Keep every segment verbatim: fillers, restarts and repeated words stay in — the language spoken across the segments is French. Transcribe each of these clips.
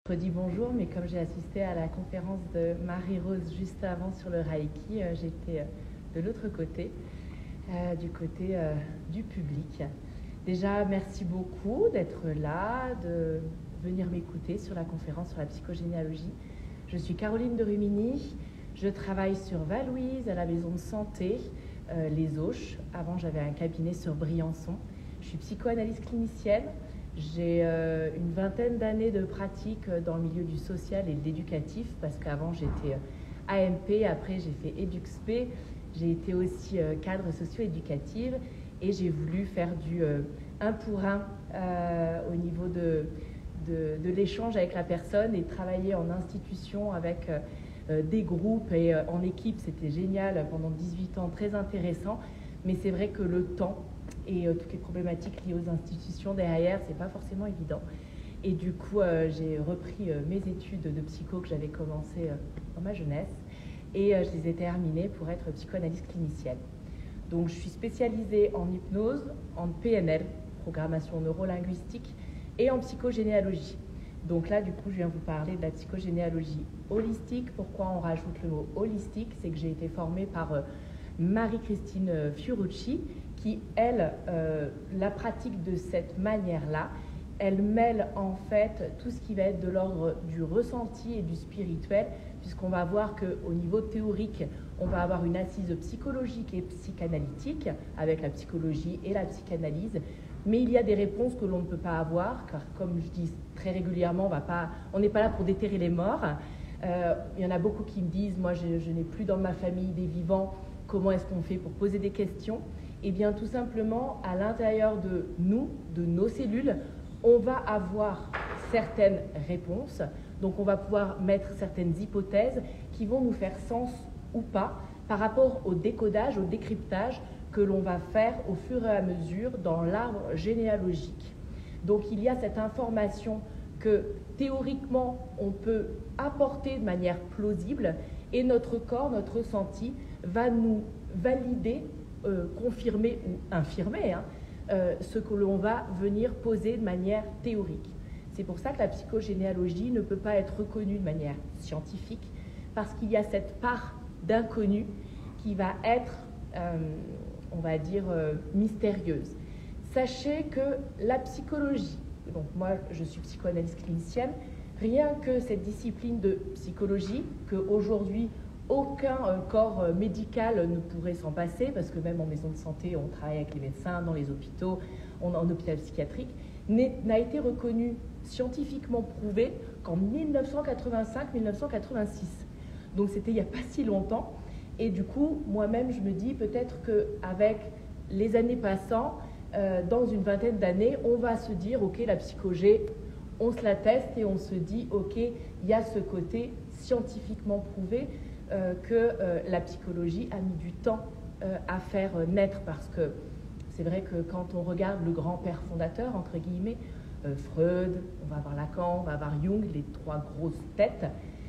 Je redis bonjour, mais comme j'ai assisté à la conférence de Marie-Rose juste avant sur le Reiki, euh, j'étais euh, de l'autre côté, euh, du côté euh, du public. Déjà, merci beaucoup d'être là, de venir m'écouter sur la conférence sur la psychogénéalogie. Je suis Caroline de Rumigny, je travaille sur Val-Louise à la maison de santé, euh, Les Auches. Avant, j'avais un cabinet sur Briançon. Je suis psychoanalyste clinicienne. J'ai euh, une vingtaine d'années de pratique dans le milieu du social et de l'éducatif, parce qu'avant j'étais A M P, après j'ai fait EduxP, j'ai été aussi euh, cadre socio-éducative et j'ai voulu faire du euh, un pour un euh, au niveau de, de, de l'échange avec la personne et travailler en institution avec euh, des groupes et euh, en équipe. C'était génial pendant dix-huit ans, très intéressant, mais c'est vrai que le temps et euh, toutes les problématiques liées aux institutions derrière, c'est pas forcément évident. Et du coup, euh, j'ai repris euh, mes études de psycho que j'avais commencé euh, dans ma jeunesse et euh, je les ai terminées pour être psychoanalyste clinicienne. Donc, je suis spécialisée en hypnose, en P N L, programmation neurolinguistique, et en psychogénéalogie. Donc là, du coup, je viens vous parler de la psychogénéalogie holistique. Pourquoi on rajoute le mot holistique? C'est que j'ai été formée par euh, Marie-Christine Fiorucci, qui, elle, euh, la pratique de cette manière-là. Elle mêle en fait tout ce qui va être de l'ordre du ressenti et du spirituel, puisqu'on va voir qu'au niveau théorique, on va avoir une assise psychologique et psychanalytique, avec la psychologie et la psychanalyse, mais il y a des réponses que l'on ne peut pas avoir, car comme je dis très régulièrement, on n'est pas là pour déterrer les morts. Euh, il y en a beaucoup qui me disent, moi je, je n'ai plus dans ma famille des vivants, comment est-ce qu'on fait pour poser des questions? Eh bien, tout simplement, à l'intérieur de nous, de nos cellules, on va avoir certaines réponses. Donc, on va pouvoir mettre certaines hypothèses qui vont nous faire sens ou pas par rapport au décodage, au décryptage que l'on va faire au fur et à mesure dans l'arbre généalogique. Donc, il y a cette information que théoriquement, on peut apporter de manière plausible et notre corps, notre ressenti, va nous valider, euh, confirmer ou infirmer hein, euh, ce que l'on va venir poser de manière théorique. C'est pour ça que la psychogénéalogie ne peut pas être reconnue de manière scientifique, parce qu'il y a cette part d'inconnu qui va être, euh, on va dire, euh, mystérieuse. Sachez que la psychologie, donc moi je suis psychoanalyste clinicienne, rien que cette discipline de psychologie, qu'aujourd'hui aucun euh, corps euh, médical ne pourrait s'en passer, parce que même en maison de santé, on travaille avec les médecins, dans les hôpitaux, on est en hôpital psychiatrique, n'a été reconnu scientifiquement prouvé qu'en mille neuf cent quatre-vingt-cinq mille neuf cent quatre-vingt-six. Donc c'était il n'y a pas si longtemps. Et du coup, moi-même, je me dis peut-être qu'avec les années passant, euh, dans une vingtaine d'années, on va se dire, ok, la psychogé, on se la teste et on se dit, ok, il y a ce côté scientifiquement prouvé euh, que euh, la psychologie a mis du temps euh, à faire naître, parce que c'est vrai que quand on regarde le grand-père fondateur, entre guillemets, euh, Freud, on va avoir Lacan, on va avoir Jung, les trois grosses têtes,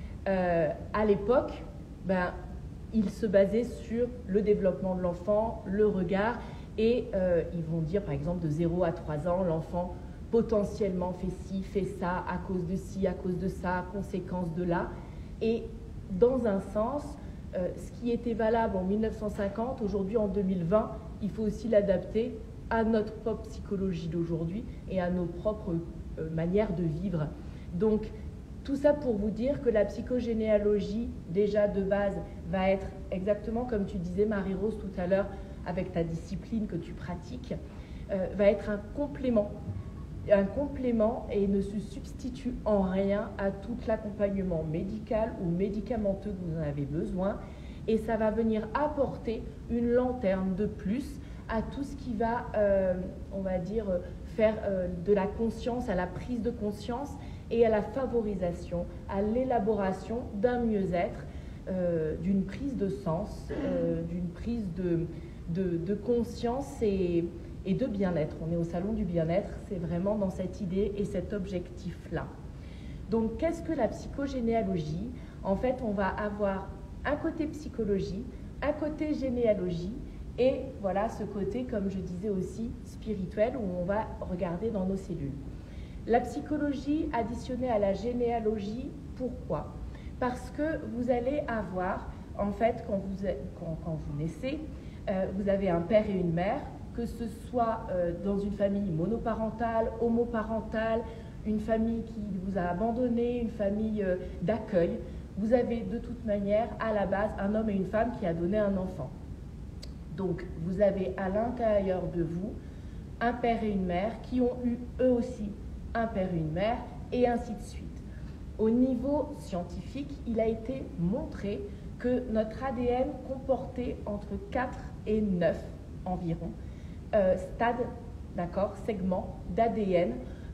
euh, à l'époque, ben, ils se basaient sur le développement de l'enfant, le regard, et euh, ils vont dire, par exemple, de zéro à trois ans, l'enfant potentiellement fait ci, fait ça, à cause de ci, à cause de ça, conséquence de là. Et dans un sens, euh, ce qui était valable en mille neuf cent cinquante, aujourd'hui en deux mille vingt, il faut aussi l'adapter à notre propre psychologie d'aujourd'hui et à nos propres euh, manières de vivre. Donc, tout ça pour vous dire que la psychogénéalogie, déjà de base, va être exactement comme tu disais, Marie-Rose, tout à l'heure, avec ta discipline que tu pratiques, euh, va être un complément. Un complément et ne se substitue en rien à tout l'accompagnement médical ou médicamenteux que vous en avez besoin. Et ça va venir apporter une lanterne de plus à tout ce qui va, euh, on va dire, faire euh, de la conscience à la prise de conscience et à la favorisation, à l'élaboration d'un mieux-être, euh, d'une prise de sens, euh, d'une prise de, de, de conscience et, et de bien-être. On est au salon du bien-être, c'est vraiment dans cette idée et cet objectif-là. Donc, qu'est-ce que la psychogénéalogie? En fait, on va avoir un côté psychologie, un côté généalogie, et voilà ce côté, comme je disais aussi, spirituel, où on va regarder dans nos cellules. La psychologie additionnée à la généalogie, pourquoi? Parce que vous allez avoir, en fait, quand vous, quand, quand vous naissez, euh, vous avez un père et une mère, que ce soit euh, dans une famille monoparentale, homoparentale, une famille qui vous a abandonné, une famille euh, d'accueil. Vous avez de toute manière, à la base, un homme et une femme qui a donné un enfant. Donc, vous avez à l'intérieur de vous un père et une mère qui ont eu eux aussi un père et une mère, et ainsi de suite. Au niveau scientifique, il a été montré que notre A D N comportait entre quatre et neuf environ euh, stades, d'accord, segments d'A D N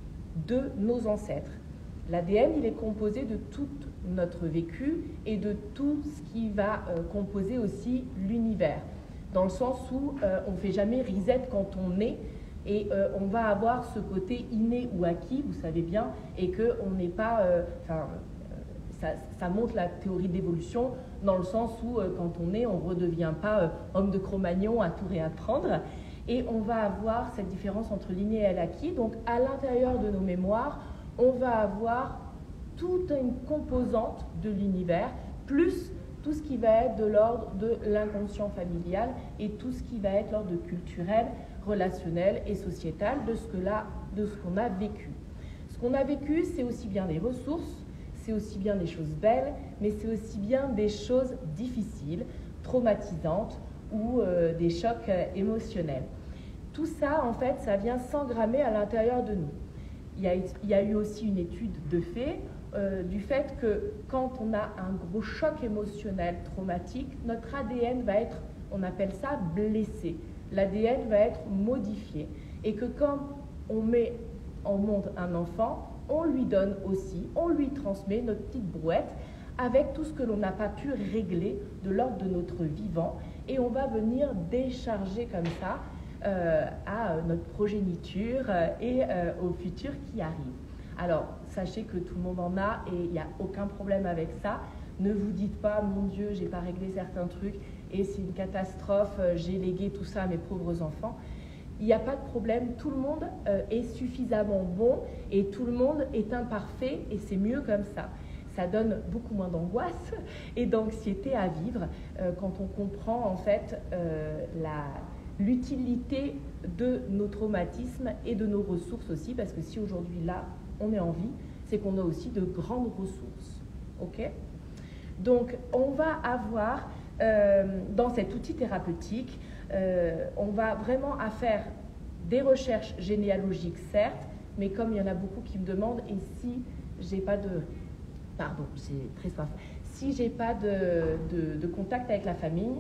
de nos ancêtres. L'A D N, il est composé de tout notre vécu et de tout ce qui va euh, composer aussi l'univers, dans le sens où euh, on ne fait jamais reset quand on est. Et euh, on va avoir ce côté inné ou acquis, vous savez bien, et qu'on n'est pas... Euh, enfin, euh, ça, ça montre la théorie de l'évolution dans le sens où, euh, quand on est, on ne redevient pas euh, homme de Cro-Magnon à tout réapprendre. Et on va avoir cette différence entre l'inné et l'acquis. Donc, à l'intérieur de nos mémoires, on va avoir toute une composante de l'univers, plus tout ce qui va être de l'ordre de l'inconscient familial et tout ce qui va être l'ordre culturel, relationnel et sociétal de ce que là, de ce qu'on a vécu. Ce qu'on a vécu, c'est aussi bien des ressources, c'est aussi bien des choses belles, mais c'est aussi bien des choses difficiles, traumatisantes ou euh, des chocs euh, émotionnels. Tout ça, en fait, ça vient s'engrammer à l'intérieur de nous. Il y a, il y a eu aussi une étude de fait euh, du fait que quand on a un gros choc émotionnel traumatique, notre A D N va être, on appelle ça blessé. L'A D N va être modifié. Et que quand on met en monde un enfant, on lui donne aussi, on lui transmet notre petite brouette avec tout ce que l'on n'a pas pu régler de l'ordre de notre vivant. Et on va venir décharger comme ça euh, à notre progéniture et euh, au futur qui arrive. Alors, sachez que tout le monde en a et il n'y a aucun problème avec ça. Ne vous dites pas, mon Dieu, j'ai pas réglé certains trucs et c'est une catastrophe, j'ai légué tout ça à mes pauvres enfants. Il n'y a pas de problème, tout le monde euh, est suffisamment bon et tout le monde est imparfait et c'est mieux comme ça. Ça donne beaucoup moins d'angoisse et d'anxiété à vivre euh, quand on comprend en fait euh, la, l'utilité de nos traumatismes et de nos ressources aussi, parce que si aujourd'hui là on est en vie, c'est qu'on a aussi de grandes ressources. Ok ? Donc on va avoir euh, dans cet outil thérapeutique, euh, on va vraiment à faire des recherches généalogiques certes, mais comme il y en a beaucoup qui me demandent, et si j'ai pas de Pardon, j'ai très soif. Si j'ai pas de, de, de contact avec la famille,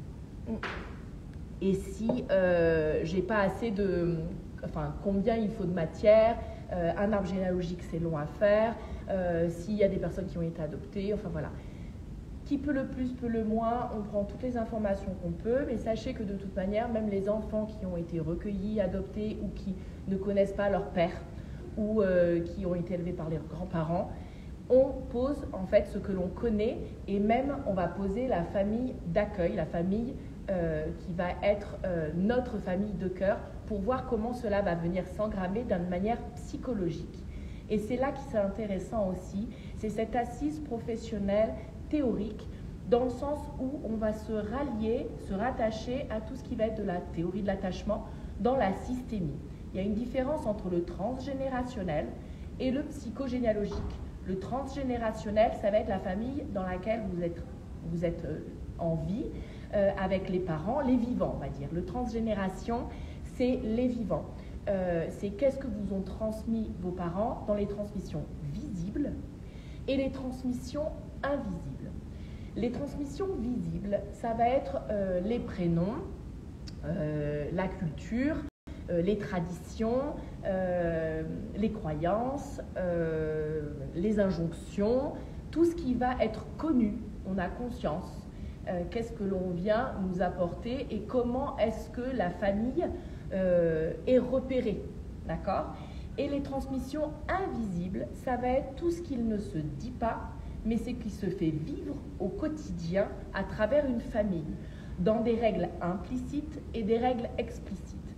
et si euh, j'ai pas assez de, enfin, combien il faut de matière, euh, un arbre généalogique c'est long à faire, euh, s'il y a des personnes qui ont été adoptées, enfin voilà. Qui peut le plus, peut le moins, on prend toutes les informations qu'on peut, mais sachez que de toute manière, même les enfants qui ont été recueillis, adoptés ou qui ne connaissent pas leur père ou euh, qui ont été élevés par leurs grands-parents, on pose en fait ce que l'on connaît et même on va poser la famille d'accueil, la famille euh, qui va être euh, notre famille de cœur pour voir comment cela va venir s'engrammer d'une manière psychologique. Et c'est là qui c'est intéressant aussi, c'est cette assise professionnelle théorique dans le sens où on va se rallier, se rattacher à tout ce qui va être de la théorie de l'attachement dans la systémie. Il y a une différence entre le transgénérationnel et le psychogénéalogique. Le transgénérationnel, ça va être la famille dans laquelle vous êtes, vous êtes euh, en vie, euh, avec les parents, les vivants, on va dire. Le transgénération, c'est les vivants. Euh, c'est qu'est-ce que vous ont transmis vos parents dans les transmissions visibles et les transmissions invisibles. Les transmissions visibles, ça va être euh, les prénoms, euh, la culture, Euh, les traditions, euh, les croyances, euh, les injonctions, tout ce qui va être connu, on a conscience, euh, qu'est-ce que l'on vient nous apporter et comment est-ce que la famille euh, est repérée, d'accord ? Et les transmissions invisibles, ça va être tout ce qu'il ne se dit pas, mais c'est qui se fait vivre au quotidien à travers une famille, dans des règles implicites et des règles explicites.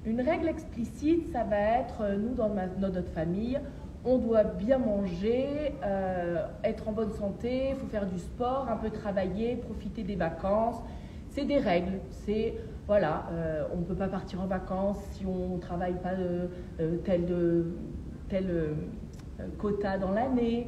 Une règle explicite, ça va être, nous, dans, ma, dans notre famille, on doit bien manger, euh, être en bonne santé, il faut faire du sport, un peu travailler, profiter des vacances. C'est des règles, c'est, voilà, euh, on ne peut pas partir en vacances si on ne travaille pas euh, tel, de, tel euh, quota dans l'année.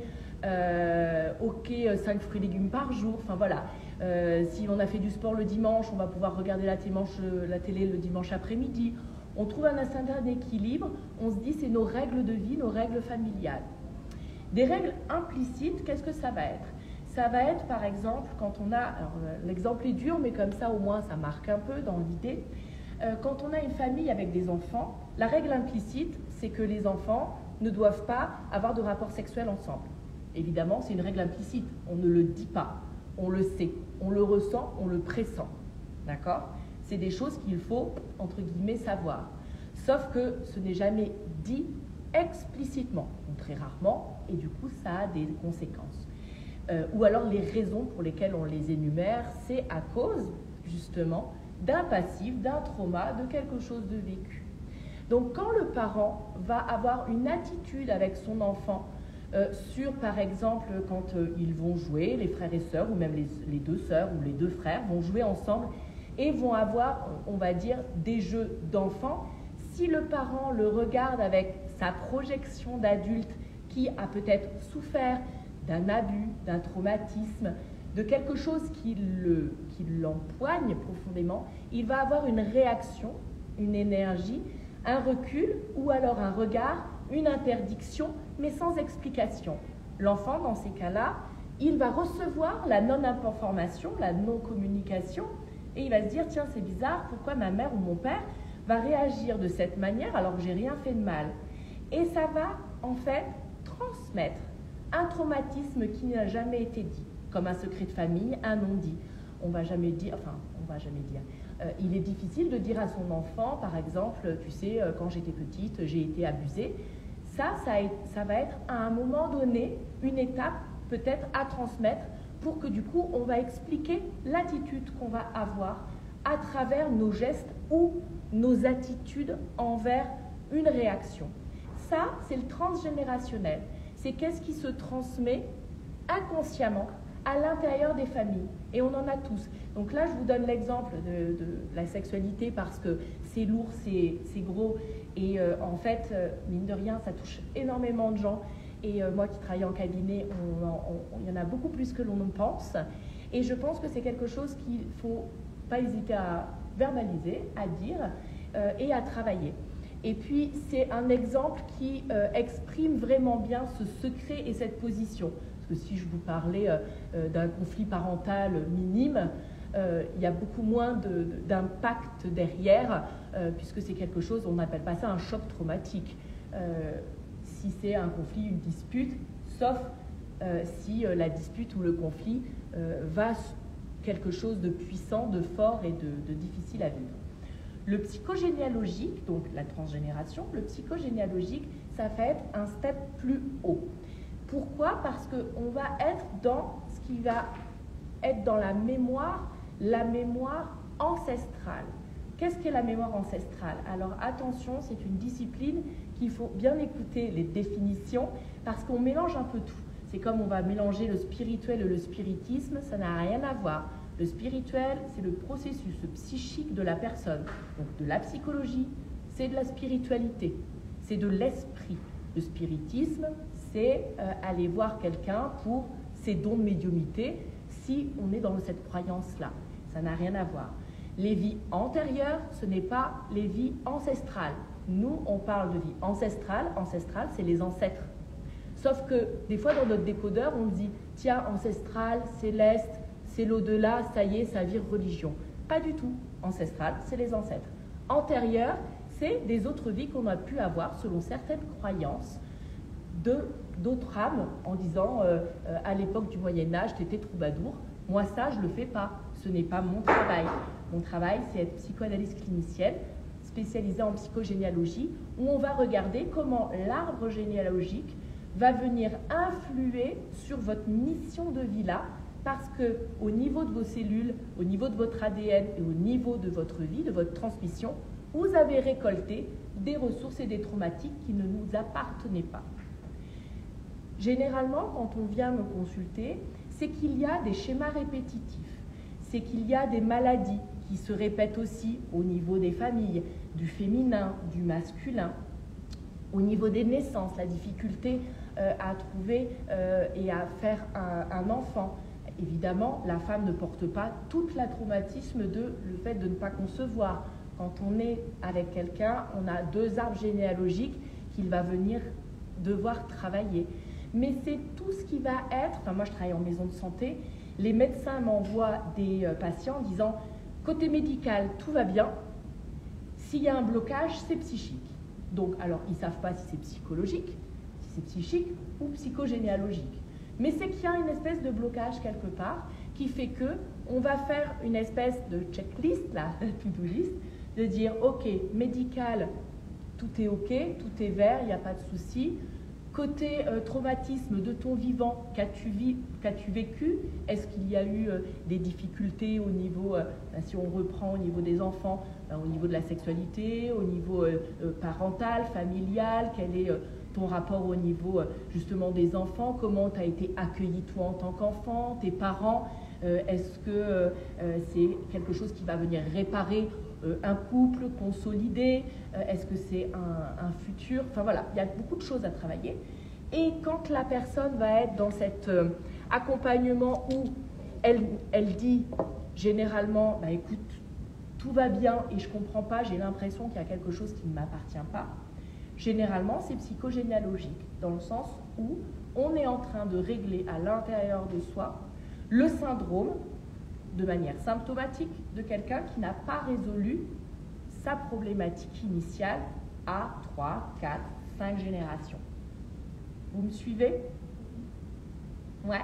Euh, ok, cinq fruits et légumes par jour, enfin voilà. Euh, si on a fait du sport le dimanche, on va pouvoir regarder la, dimanche, la télé le dimanche après-midi. On trouve un certain équilibre, on se dit c'est nos règles de vie, nos règles familiales. Des règles implicites, qu'est-ce que ça va être? Ça va être par exemple quand on a, alors l'exemple est dur mais comme ça au moins ça marque un peu dans l'idée, euh, quand on a une famille avec des enfants, la règle implicite c'est que les enfants ne doivent pas avoir de rapport sexuel ensemble. Évidemment c'est une règle implicite, on ne le dit pas, on le sait, on le ressent, on le pressent, d'accord? C'est des choses qu'il faut, entre guillemets, savoir. Sauf que ce n'est jamais dit explicitement, ou très rarement, et du coup, ça a des conséquences. Euh, ou alors, les raisons pour lesquelles on les énumère, c'est à cause, justement, d'un passif, d'un trauma, de quelque chose de vécu. Donc, quand le parent va avoir une attitude avec son enfant euh, sur, par exemple, quand euh, ils vont jouer, les frères et sœurs, ou même les, les deux sœurs ou les deux frères vont jouer ensemble, et vont avoir, on va dire, des jeux d'enfants. Si le parent le regarde avec sa projection d'adulte qui a peut-être souffert d'un abus, d'un traumatisme, de quelque chose qui, le, qui l'empoigne profondément, il va avoir une réaction, une énergie, un recul ou alors un regard, une interdiction, mais sans explication. L'enfant, dans ces cas-là, il va recevoir la non-information, la non-communication, et il va se dire, tiens, c'est bizarre, pourquoi ma mère ou mon père va réagir de cette manière alors que j'ai rien fait de mal? Et ça va, en fait, transmettre un traumatisme qui n'a jamais été dit, comme un secret de famille, un non-dit. On va jamais dire, enfin, on va jamais dire. Euh, il est difficile de dire à son enfant, par exemple, tu sais, quand j'étais petite, j'ai été abusée. Ça, ça, ça va être à un moment donné, une étape peut-être à transmettre, pour que du coup, on va expliquer l'attitude qu'on va avoir à travers nos gestes ou nos attitudes envers une réaction. Ça, c'est le transgénérationnel. C'est qu'est-ce qui se transmet inconsciemment à l'intérieur des familles. Et on en a tous. Donc là, je vous donne l'exemple de, de la sexualité parce que c'est lourd, c'est, c'est gros. Et euh, en fait, euh, mine de rien, ça touche énormément de gens. Et euh, moi qui travaille en cabinet, il y en a beaucoup plus que l'on ne pense. Et je pense que c'est quelque chose qu'il ne faut pas hésiter à verbaliser, à dire euh, et à travailler. Et puis, c'est un exemple qui euh, exprime vraiment bien ce secret et cette position. Parce que si je vous parlais euh, d'un conflit parental minime, euh, il y a beaucoup moins de, de, d'impact derrière, euh, puisque c'est quelque chose, on n'appelle pas ça un choc traumatique. Euh, si c'est un conflit, une dispute, sauf euh, si euh, la dispute ou le conflit euh, va quelque chose de puissant, de fort et de, de difficile à vivre. Le psychogénéalogique, donc la transgénération, le psychogénéalogique, ça va être un step plus haut. Pourquoi? Parce qu'on va être dans ce qui va être dans la mémoire, la mémoire ancestrale. Qu'est-ce qu'est la mémoire ancestrale? Alors attention, c'est une discipline qu'il faut bien écouter les définitions parce qu'on mélange un peu tout. C'est comme on va mélanger le spirituel et le spiritisme, ça n'a rien à voir. Le spirituel, c'est le processus psychique de la personne. Donc de la psychologie, c'est de la spiritualité, c'est de l'esprit. Le spiritisme, c'est euh, aller voir quelqu'un pour ses dons de médiumnité si on est dans cette croyance-là. Ça n'a rien à voir. Les vies antérieures, ce n'est pas les vies ancestrales. Nous, on parle de vie ancestrale. Ancestrale, c'est les ancêtres. Sauf que des fois, dans notre décodeur, on dit « Tiens, ancestral, céleste, c'est l'au-delà, ça y est, ça vire religion. » Pas du tout. Ancestral, c'est les ancêtres. Antérieur, c'est des autres vies qu'on a pu avoir selon certaines croyances de, d'autres âmes en disant euh, euh, à l'époque du Moyen-Âge, tu étais troubadour. Moi, ça, je ne le fais pas. Ce n'est pas mon travail. Mon travail, c'est être psychanalyste clinicienne, spécialisée en psychogénéalogie, où on va regarder comment l'arbre généalogique va venir influer sur votre mission de vie-là, parce qu'au niveau de vos cellules, au niveau de votre A D N et au niveau de votre vie, de votre transmission, vous avez récolté des ressources et des traumatiques qui ne nous appartenaient pas. Généralement, quand on vient me consulter, c'est qu'il y a des schémas répétitifs, c'est qu'il y a des maladies qui se répètent aussi au niveau des familles, du féminin, du masculin, au niveau des naissances, la difficulté euh, à trouver euh, et à faire un, un enfant. Évidemment, la femme ne porte pas tout le traumatisme de le fait de ne pas concevoir. Quand on est avec quelqu'un, on a deux arbres généalogiques qu'il va venir devoir travailler. Mais c'est tout ce qui va être, enfin moi je travaille en maison de santé, les médecins m'envoient des euh, patients en disant « côté médical, tout va bien, s'il y a un blocage, c'est psychique ». Donc, alors, ils ne savent pas si c'est psychologique, si c'est psychique ou psychogénéalogique. Mais c'est qu'il y a une espèce de blocage quelque part qui fait que on va faire une espèce de checklist, là, to-do list, de dire « ok, médical, tout est ok, tout est vert, il n'y a pas de souci ». Côté euh, traumatisme de ton vivant, qu'as-tu qu'as-tu vécu? Est-ce qu'il y a eu euh, des difficultés au niveau, euh, si on reprend au niveau des enfants, ben, au niveau de la sexualité, au niveau euh, euh, parental, familial, quel est euh, ton rapport au niveau euh, justement des enfants, comment tu as été accueilli toi en tant qu'enfant, tes parents, euh, est-ce que euh, euh, c'est quelque chose qui va venir réparer euh, un couple, consolider, euh, est-ce que c'est un, un futur, enfin voilà, il y a beaucoup de choses à travailler. Et quand la personne va être dans cet euh, accompagnement où elle, elle dit généralement, bah, écoute, tout va bien et je ne comprends pas, j'ai l'impression qu'il y a quelque chose qui ne m'appartient pas, généralement c'est psychogénéalogique, dans le sens où on est en train de régler à l'intérieur de soi le syndrome de manière symptomatique de quelqu'un qui n'a pas résolu sa problématique initiale à trois, quatre, cinq générations. Vous me suivez? Ouais.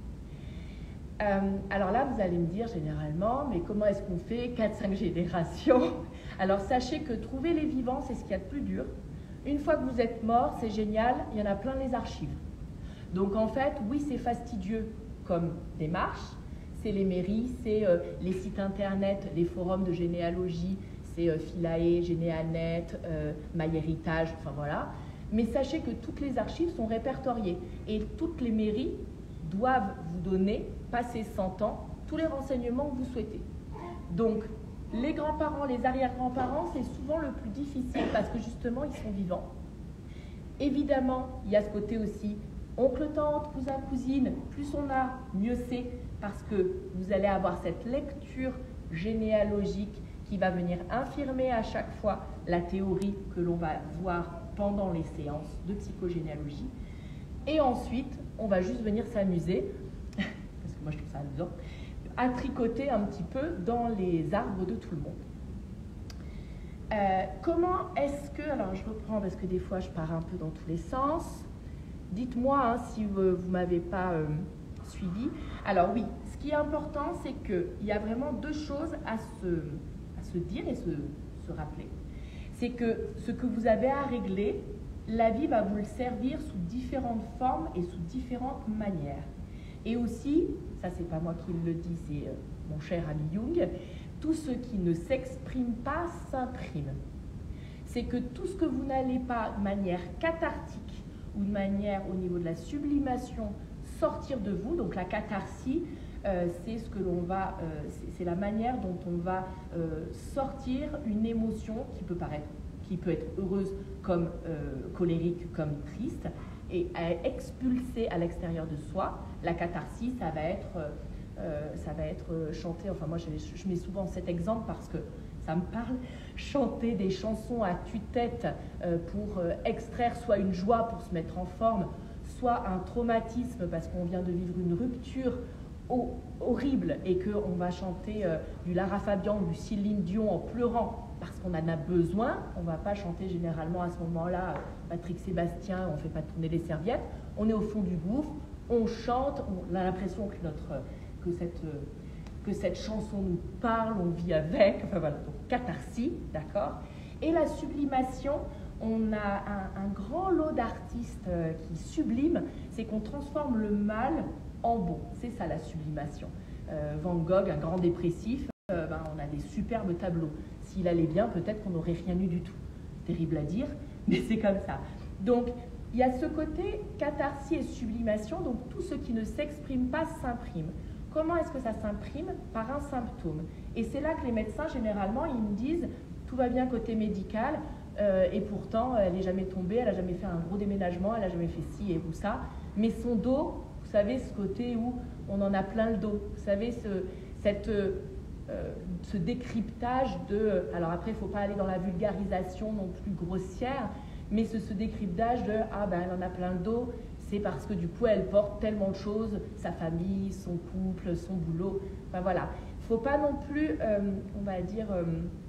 Euh, alors là, vous allez me dire généralement, mais comment est-ce qu'on fait quatre, cinq générations? Alors sachez que trouver les vivants, c'est ce qu'il y a de plus dur. Une fois que vous êtes mort, c'est génial, il y en a plein les archives. Donc en fait, oui, c'est fastidieux comme démarche, c'est les mairies, c'est euh, les sites internet, les forums de généalogie, c'est euh, Philae, Généanet, euh, MyHéritage, enfin voilà. Mais sachez que toutes les archives sont répertoriées et toutes les mairies doivent vous donner, passé cent ans, tous les renseignements que vous souhaitez. Donc, les grands-parents, les arrière-grands-parents, c'est souvent le plus difficile parce que justement, ils sont vivants. Évidemment, il y a ce côté aussi oncle, tante, cousin, cousine, plus on a, mieux c'est, parce que vous allez avoir cette lecture généalogique qui va venir infirmer à chaque fois la théorie que l'on va voir pendant les séances de psychogénéalogie. Et ensuite, on va juste venir s'amuser, parce que moi je trouve ça amusant, à tricoter un petit peu dans les arbres de tout le monde. Euh, comment est-ce que, alors je reprends parce que des fois je pars un peu dans tous les sens, dites-moi hein, si vous ne m'avez pas euh, suivi. Alors oui, ce qui est important, c'est qu'il y a vraiment deux choses à se, à se dire et se, se rappeler. C'est que ce que vous avez à régler, la vie va vous le servir sous différentes formes et sous différentes manières. Et aussi, ça c'est pas moi qui le dis, c'est euh, mon cher ami Jung, tout ce qui ne s'exprime pas s'imprime. C'est que tout ce que vous n'allez pas de manière cathartique ou de manière au niveau de la sublimation sortir de vous, donc la catharsis, euh, c'est ce que l'on va, euh, c'est la manière dont on va euh, sortir une émotion qui peut paraître, qui peut être heureuse comme euh, colérique, comme triste, et à expulser à l'extérieur de soi. La catharsis, ça va être, euh, ça va être chanter, enfin moi je, je mets souvent cet exemple parce que ça me parle, chanter des chansons à tue-tête euh, pour euh, extraire soit une joie pour se mettre en forme, soit un traumatisme parce qu'on vient de vivre une rupture ho horrible et qu'on va chanter euh, du Lara Fabian ou du Céline Dion en pleurant parce qu'on en a besoin. On ne va pas chanter généralement à ce moment-là Patrick Sébastien, on ne fait pas tourner les serviettes, on est au fond du gouffre, on chante, on a l'impression que, notre, que, cette, que cette chanson nous parle, on vit avec, enfin voilà, donc catharsis, d'accord. Et la sublimation, on a un, un grand lot d'artistes qui subliment, c'est qu'on transforme le mal en bon, c'est ça la sublimation. Euh, Van Gogh, un grand dépressif, euh, ben, on a des superbes tableaux. S'il allait bien, peut-être qu'on n'aurait rien eu du tout. Terrible à dire, mais c'est comme ça. Donc, il y a ce côté catharsis et sublimation, donc tout ce qui ne s'exprime pas s'imprime. Comment est-ce que ça s'imprime? Par un symptôme. Et c'est là que les médecins, généralement, ils me disent « tout va bien côté médical euh, et pourtant, elle n'est jamais tombée, elle n'a jamais fait un gros déménagement, elle n'a jamais fait ci et ou ça. Mais son dos, vous savez, ce côté où on en a plein le dos, vous savez, ce, cette, euh, ce décryptage de… Alors après, il ne faut pas aller dans la vulgarisation non plus grossière, mais ce, ce décryptage de « ah ben, elle en a plein le dos », c'est parce que du coup, elle porte tellement de choses, sa famille, son couple, son boulot. Enfin voilà, il ne faut pas non plus, euh, on va dire, euh,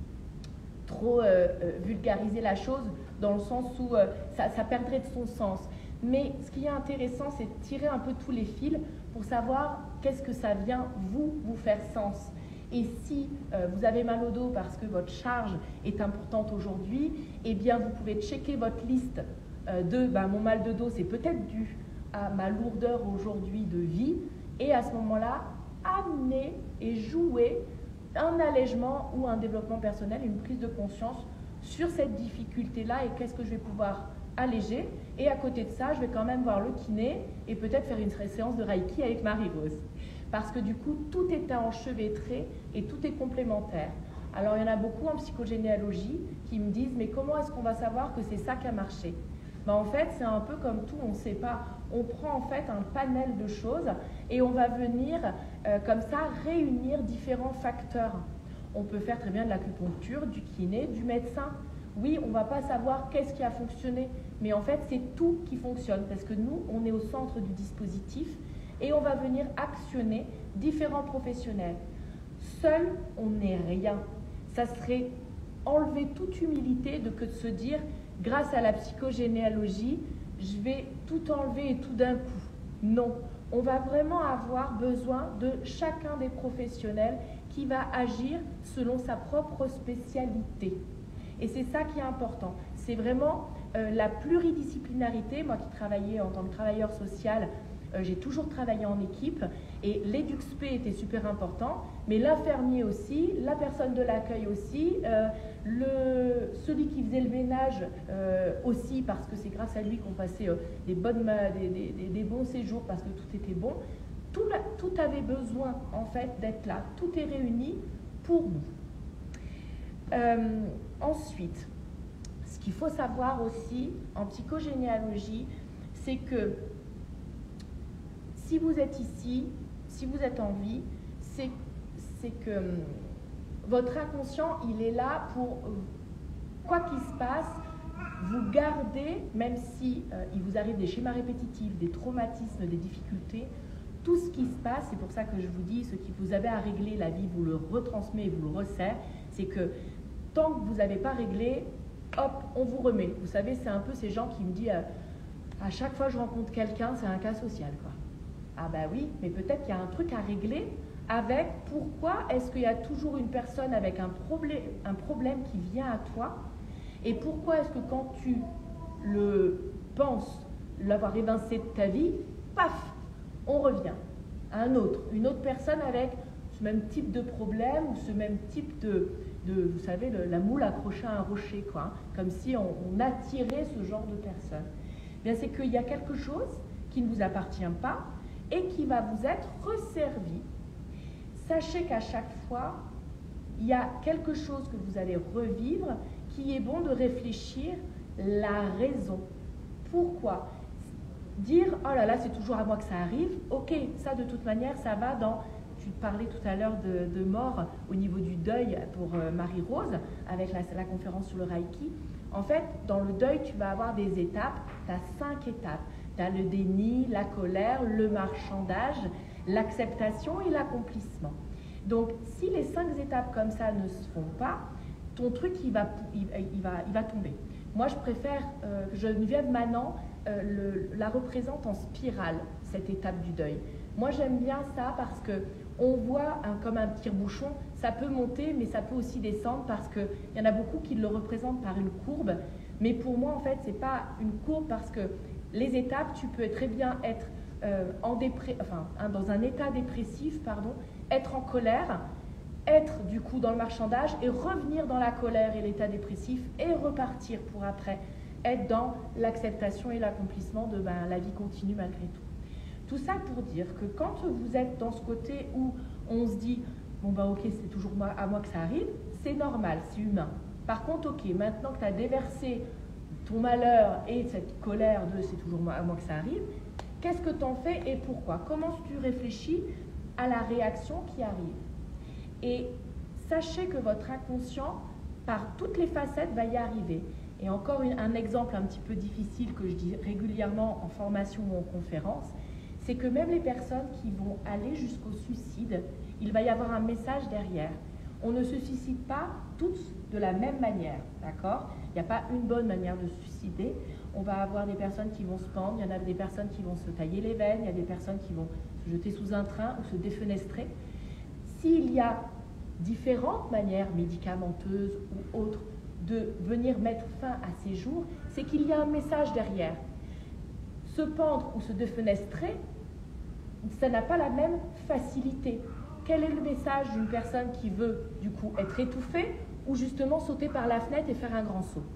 trop euh, euh, vulgariser la chose dans le sens où euh, ça, ça perdrait de son sens. Mais ce qui est intéressant, c'est de tirer un peu tous les fils pour savoir qu'est-ce que ça vient, vous, vous faire sens. Et si euh, vous avez mal au dos parce que votre charge est importante aujourd'hui, eh bien, vous pouvez checker votre liste euh, de ben, mon mal de dos, c'est peut-être dû à ma lourdeur aujourd'hui de vie. Et à ce moment-là, amener et jouer un allègement ou un développement personnel, une prise de conscience sur cette difficulté-là et qu'est-ce que je vais pouvoir alléger. Et à côté de ça, je vais quand même voir le kiné et peut-être faire une séance de Reiki avec Marie-Rose. Parce que du coup, tout est enchevêtré et tout est complémentaire. Alors, il y en a beaucoup en psychogénéalogie qui me disent « mais comment est-ce qu'on va savoir que c'est ça qui a marché ?» Ben, en fait, c'est un peu comme tout, on ne sait pas. On prend en fait un panel de choses et on va venir euh, comme ça réunir différents facteurs. On peut faire très bien de l'acupuncture, du kiné, du médecin. Oui, on ne va pas savoir qu'est-ce qui a fonctionné, mais en fait, c'est tout qui fonctionne parce que nous, on est au centre du dispositif et on va venir actionner différents professionnels. Seul, on n'est rien. Ça serait enlever toute humilité de que de se dire, grâce à la psychogénéalogie, je vais tout enlever et tout d'un coup. Non, on va vraiment avoir besoin de chacun des professionnels qui va agir selon sa propre spécialité. Et c'est ça qui est important. C'est vraiment euh, la pluridisciplinarité. Moi qui travaillais en tant que travailleur social, euh, j'ai toujours travaillé en équipe et l'EduxP était super important, mais l'infirmier aussi, la personne de l'accueil aussi, euh, le, celui qui faisait le ménage euh, aussi, parce que c'est grâce à lui qu'on passait euh, des, bonnes, des, des, des bons séjours parce que tout était bon. Tout, tout avait besoin en fait d'être là. Tout est réuni pour nous. Euh, ensuite, ce qu'il faut savoir aussi en psychogénéalogie, c'est que si vous êtes ici, si vous êtes en vie, c'est que hum, votre inconscient, il est là pour, quoi qu'il se passe, vous garder, même si euh, il vous arrive des schémas répétitifs, des traumatismes, des difficultés, tout ce qui se passe, c'est pour ça que je vous dis, ce que vous avez à régler, la vie vous le retransmet et vous le resserre, c'est que tant que vous n'avez pas réglé, hop, on vous remet. Vous savez, c'est un peu ces gens qui me disent, euh, à chaque fois que je rencontre quelqu'un, c'est un cas social, quoi. Ah ben oui, mais peut-être qu'il y a un truc à régler avec pourquoi est-ce qu'il y a toujours une personne avec un problème, un problème qui vient à toi et pourquoi est-ce que quand tu le penses, l'avoir évincé de ta vie, paf, on revient à un autre, une autre personne avec ce même type de problème ou ce même type de, de vous savez, le, la moule accrochée à un rocher, quoi, hein, comme si on, on attirait ce genre de personne. Bien, c'est qu'il y a quelque chose qui ne vous appartient pas et qui va vous être resservi. Sachez qu'à chaque fois, il y a quelque chose que vous allez revivre qui est bon de réfléchir la raison. Pourquoi? Dire « oh là là, c'est toujours à moi que ça arrive », ok, ça de toute manière, ça va dans… Tu parlais tout à l'heure de, de mort au niveau du deuil pour euh, Marie-Rose, avec la, la conférence sur le Reiki. En fait, dans le deuil, tu vas avoir des étapes, tu as cinq étapes. Tu as le déni, la colère, le marchandage, l'acceptation et l'accomplissement. Donc, si les cinq étapes comme ça ne se font pas, ton truc, il va, il, il va, il va tomber. Moi, je préfère, euh, Geneviève Manant euh, le, la représente en spirale, cette étape du deuil. Moi, j'aime bien ça parce qu'on voit un, comme un tire-bouchon, ça peut monter, mais ça peut aussi descendre parce qu'il y en a beaucoup qui le représentent par une courbe. Mais pour moi, en fait, ce n'est pas une courbe parce que les étapes, tu peux très bien être euh, en dépré... enfin, hein, dans un état dépressif, pardon, être en colère, être du coup dans le marchandage et revenir dans la colère et l'état dépressif et repartir pour après être dans l'acceptation et l'accomplissement de ben, la vie continue malgré tout. Tout ça pour dire que quand vous êtes dans ce côté où on se dit bon bah ok c'est toujours moi, à moi que ça arrive, c'est normal, c'est humain. Par contre ok, maintenant que tu as déversé ton malheur et cette colère de c'est toujours moi, à moi que ça arrive, qu'est-ce que tu en fais et pourquoi? Comment tu réfléchis à la réaction qui arrive? Et sachez que votre inconscient, par toutes les facettes, va y arriver. Et encore une, un exemple un petit peu difficile que je dis régulièrement en formation ou en conférence, c'est que même les personnes qui vont aller jusqu'au suicide, il va y avoir un message derrière. On ne se suicide pas tous de la même manière, d'accord? Il n'y a pas une bonne manière de se suicider. On va avoir des personnes qui vont se pendre, il y en a des personnes qui vont se tailler les veines, il y a des personnes qui vont se jeter sous un train ou se défenestrer. S'il y a différentes manières médicamenteuses ou autres de venir mettre fin à ces jours, c'est qu'il y a un message derrière. Se pendre ou se défenestrer, ça n'a pas la même facilité. Quel est le message d'une personne qui veut du coup être étouffée ou justement sauter par la fenêtre et faire un grand saut?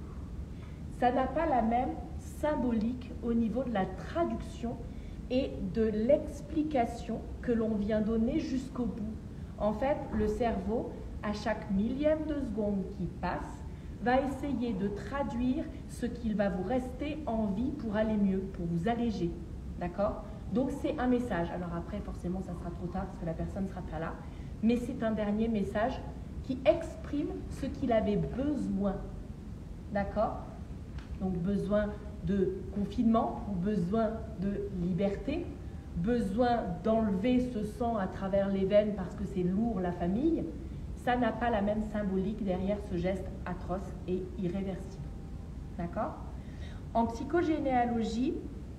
Ça n'a pas la même symbolique au niveau de la traduction et de l'explication que l'on vient donner jusqu'au bout. En fait, le cerveau, à chaque millième de seconde qui passe, va essayer de traduire ce qu'il va vous rester en vie pour aller mieux, pour vous alléger. D'accord? Donc, c'est un message. Alors après, forcément, ça sera trop tard parce que la personne ne sera pas là. Mais c'est un dernier message qui exprime ce qu'il avait besoin. D'accord? Donc, besoin de confinement ou besoin de liberté, besoin d'enlever ce sang à travers les veines parce que c'est lourd la famille, ça n'a pas la même symbolique derrière ce geste atroce et irréversible. D'accord? En psychogénéalogie,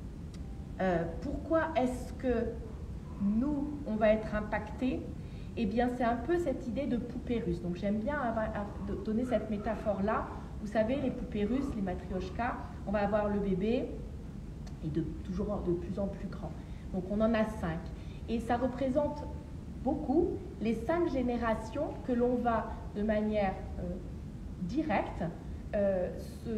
euh, pourquoi est-ce que nous, on va être impactés? Eh bien, c'est un peu cette idée de poupée russe. Donc, j'aime bien avoir, donner cette métaphore-là. Vous savez, les poupées russes, les matrioshkas, on va avoir le bébé et de, toujours de plus en plus grand. Donc, on en a cinq. Et ça représente beaucoup les cinq générations que l'on va, de manière euh, directe, euh, se,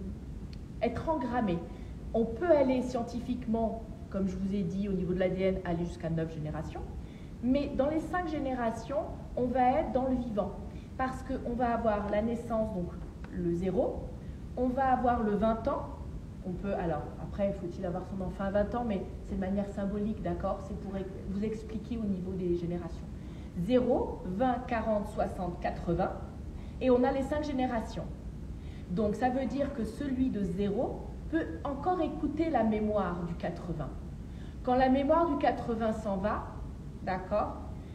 être engrammé. On peut aller scientifiquement, comme je vous ai dit, au niveau de l'A D N, aller jusqu'à neuf générations. Mais dans les cinq générations, on va être dans le vivant. Parce qu'on va avoir la naissance, donc le zéro, on va avoir le vingt ans. On peut, alors, après, faut-il avoir son enfant à vingt ans, mais c'est de manière symbolique, d'accord? C'est pour vous expliquer au niveau des générations. zéro, vingt, quarante, soixante, quatre-vingts. Et on a les cinq générations. Donc, ça veut dire que celui de zéro peut encore écouter la mémoire du quatre-vingts. Quand la mémoire du quatre-vingts s'en va, d'accord?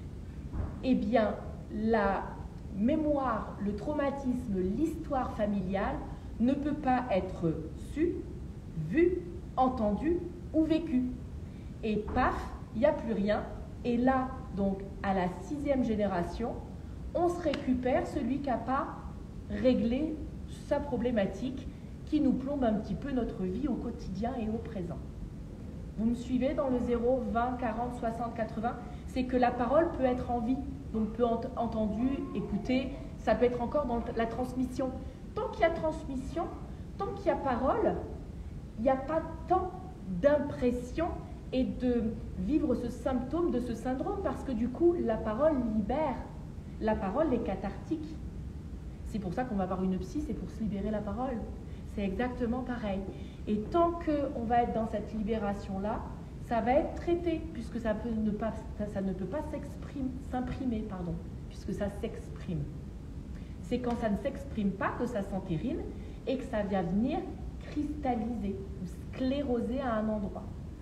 Eh bien, la mémoire, le traumatisme, l'histoire familiale ne peut pas être su, vu, entendu ou vécu. Et paf, il n'y a plus rien. Et là, donc, à la sixième génération, on se récupère celui qui n'a pas réglé sa problématique qui nous plombe un petit peu notre vie au quotidien et au présent. Vous me suivez dans le zéro, vingt, quarante, soixante, quatre-vingts? C'est que la parole peut être en vie, donc peut être entendue, écoutée, ça peut être encore dans la transmission. Tant qu'il y a transmission, tant qu'il y a parole, il n'y a pas tant d'impression et de vivre ce symptôme de ce syndrome parce que du coup, la parole libère. La parole est cathartique. C'est pour ça qu'on va avoir une psy, c'est pour se libérer la parole. C'est exactement pareil. Et tant qu'on va être dans cette libération-là, ça va être traité, puisque ça, peut ne, pas, ça, ça ne peut pas s'imprimer, pardon, puisque ça s'exprime. C'est quand ça ne s'exprime pas que ça s'entérine et que ça vient venir cristalliser ou scléroser à un endroit.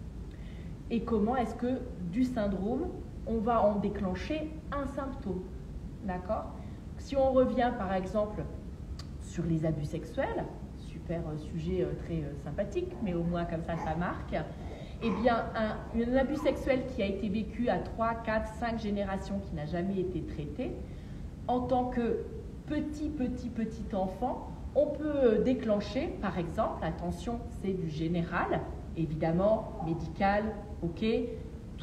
Et comment est-ce que du syndrome, on va en déclencher un symptôme? D'accord? Si on revient par exemple sur les abus sexuels, super sujet très sympathique, mais au moins comme ça, ça marque. Eh bien, un, un abus sexuel qui a été vécu à trois, quatre, cinq générations, qui n'a jamais été traité, en tant que petit, petit, petit enfant, on peut déclencher, par exemple, attention, c'est du général, évidemment, médical, ok,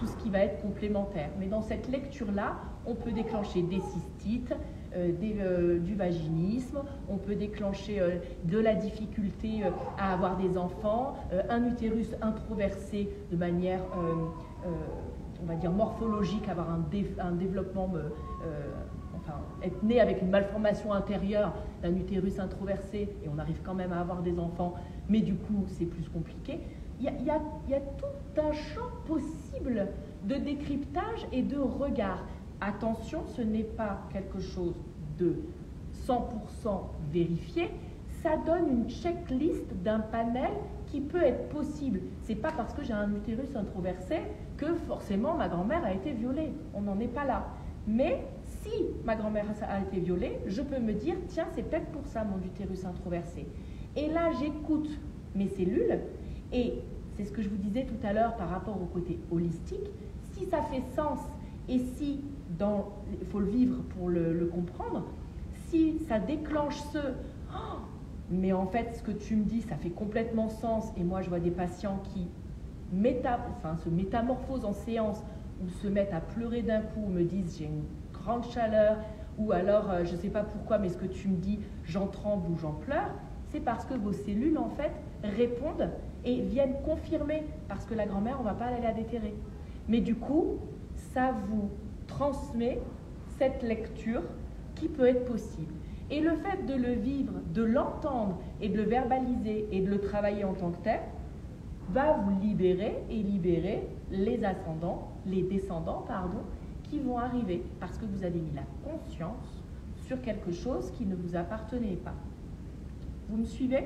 tout ce qui va être complémentaire. Mais dans cette lecture-là, on peut déclencher des cystites, euh, des, euh, du vaginisme, on peut déclencher euh, de la difficulté euh, à avoir des enfants, euh, un utérus introversé de manière, euh, euh, on va dire, morphologique, avoir un, dé, un développement, euh, euh, enfin, être né avec une malformation intérieure d'un utérus introversé, et on arrive quand même à avoir des enfants, mais du coup, c'est plus compliqué. Il y a, il y a, il y a tout un champ possible de décryptage et de regard. Attention, ce n'est pas quelque chose de cent pour cent vérifié, ça donne une checklist d'un panel qui peut être possible. C'est pas parce que j'ai un utérus introversé que forcément ma grand-mère a été violée, on n'en est pas là. Mais si ma grand-mère a été violée, je peux me dire, tiens, c'est peut-être pour ça mon utérus introversé. Et là, j'écoute mes cellules, et c'est ce que je vous disais tout à l'heure par rapport au côté holistique, si ça fait sens, et si, il faut le vivre pour le, le comprendre, si ça déclenche ce oh, « mais en fait, ce que tu me dis, ça fait complètement sens », et moi je vois des patients qui méta, enfin, se métamorphosent en séance, ou se mettent à pleurer d'un coup, ou me disent « j'ai une grande chaleur », ou alors euh, « je ne sais pas pourquoi, mais ce que tu me dis, j'en tremble ou j'en pleure », c'est parce que vos cellules, en fait, répondent et viennent confirmer, parce que la grand-mère, on ne va pas aller la déterrer. Mais du coup, ça vous transmet cette lecture qui peut être possible. Et le fait de le vivre, de l'entendre et de le verbaliser et de le travailler en tant que tel, va vous libérer et libérer les ascendants, les descendants, pardon, qui vont arriver parce que vous avez mis la conscience sur quelque chose qui ne vous appartenait pas. Vous me suivez?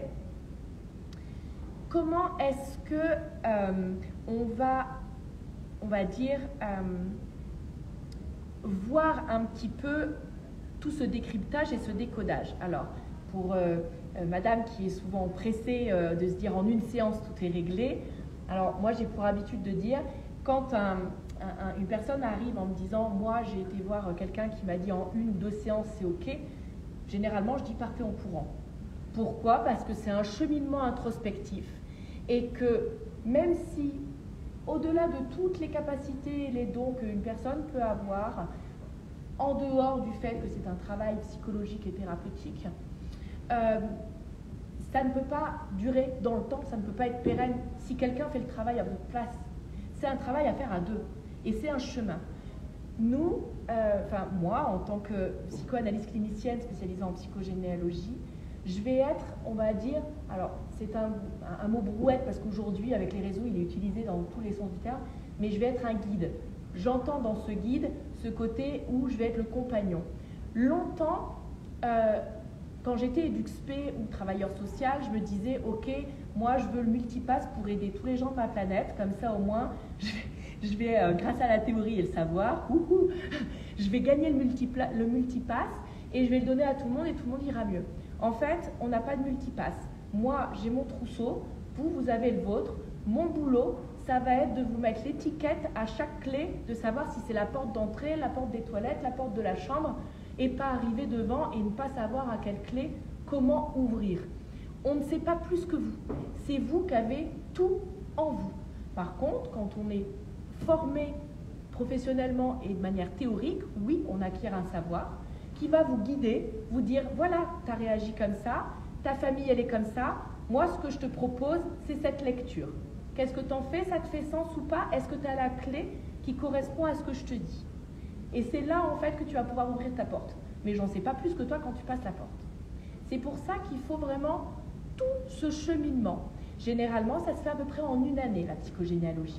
Comment est-ce que euh, on va, on va dire, euh, voir un petit peu tout ce décryptage et ce décodage? Alors, pour euh, euh, madame qui est souvent pressée euh, de se dire en une séance tout est réglé, alors moi j'ai pour habitude de dire, quand un, un, une personne arrive en me disant, moi j'ai été voir quelqu'un qui m'a dit en une ou deux séances c'est ok, généralement je dis partez en courant. Pourquoi? Parce que c'est un cheminement introspectif et que même si, au-delà de toutes les capacités et les dons qu'une personne peut avoir, en dehors du fait que c'est un travail psychologique et thérapeutique, euh, ça ne peut pas durer dans le temps, ça ne peut pas être pérenne si quelqu'un fait le travail à votre place. C'est un travail à faire à deux et c'est un chemin. Nous, euh, enfin moi, en tant que psychoanalyste clinicienne spécialisée en psychogénéalogie, je vais être, on va dire, alors c'est un, un, un mot brouette parce qu'aujourd'hui, avec les réseaux, il est utilisé dans tous les sens du terme, mais je vais être un guide. J'entends dans ce guide ce côté où je vais être le compagnon. Longtemps, euh, quand j'étais éduxpé ou travailleur social, je me disais, ok, moi je veux le multipass pour aider tous les gens de ma planète, comme ça au moins, je vais, je vais euh, grâce à la théorie et le savoir, ouhou, je vais gagner le, multipla, le multipass et je vais le donner à tout le monde et tout le monde ira mieux. En fait, on n'a pas de multipass. Moi, j'ai mon trousseau, vous, vous avez le vôtre. Mon boulot, ça va être de vous mettre l'étiquette à chaque clé, de savoir si c'est la porte d'entrée, la porte des toilettes, la porte de la chambre, et pas arriver devant et ne pas savoir à quelle clé, comment ouvrir. On ne sait pas plus que vous. C'est vous qui avez tout en vous. Par contre, quand on est formé professionnellement et de manière théorique, oui, on acquiert un savoir qui va vous guider, vous dire, voilà, tu as réagi comme ça, ta famille, elle est comme ça, moi, ce que je te propose, c'est cette lecture. Qu'est-ce que tu en fais? Ça te fait sens ou pas? Est-ce que tu as la clé qui correspond à ce que je te dis? Et c'est là, en fait, que tu vas pouvoir ouvrir ta porte. Mais j'en sais pas plus que toi quand tu passes la porte. C'est pour ça qu'il faut vraiment tout ce cheminement. Généralement, ça se fait à peu près en une année, la psychogénéalogie.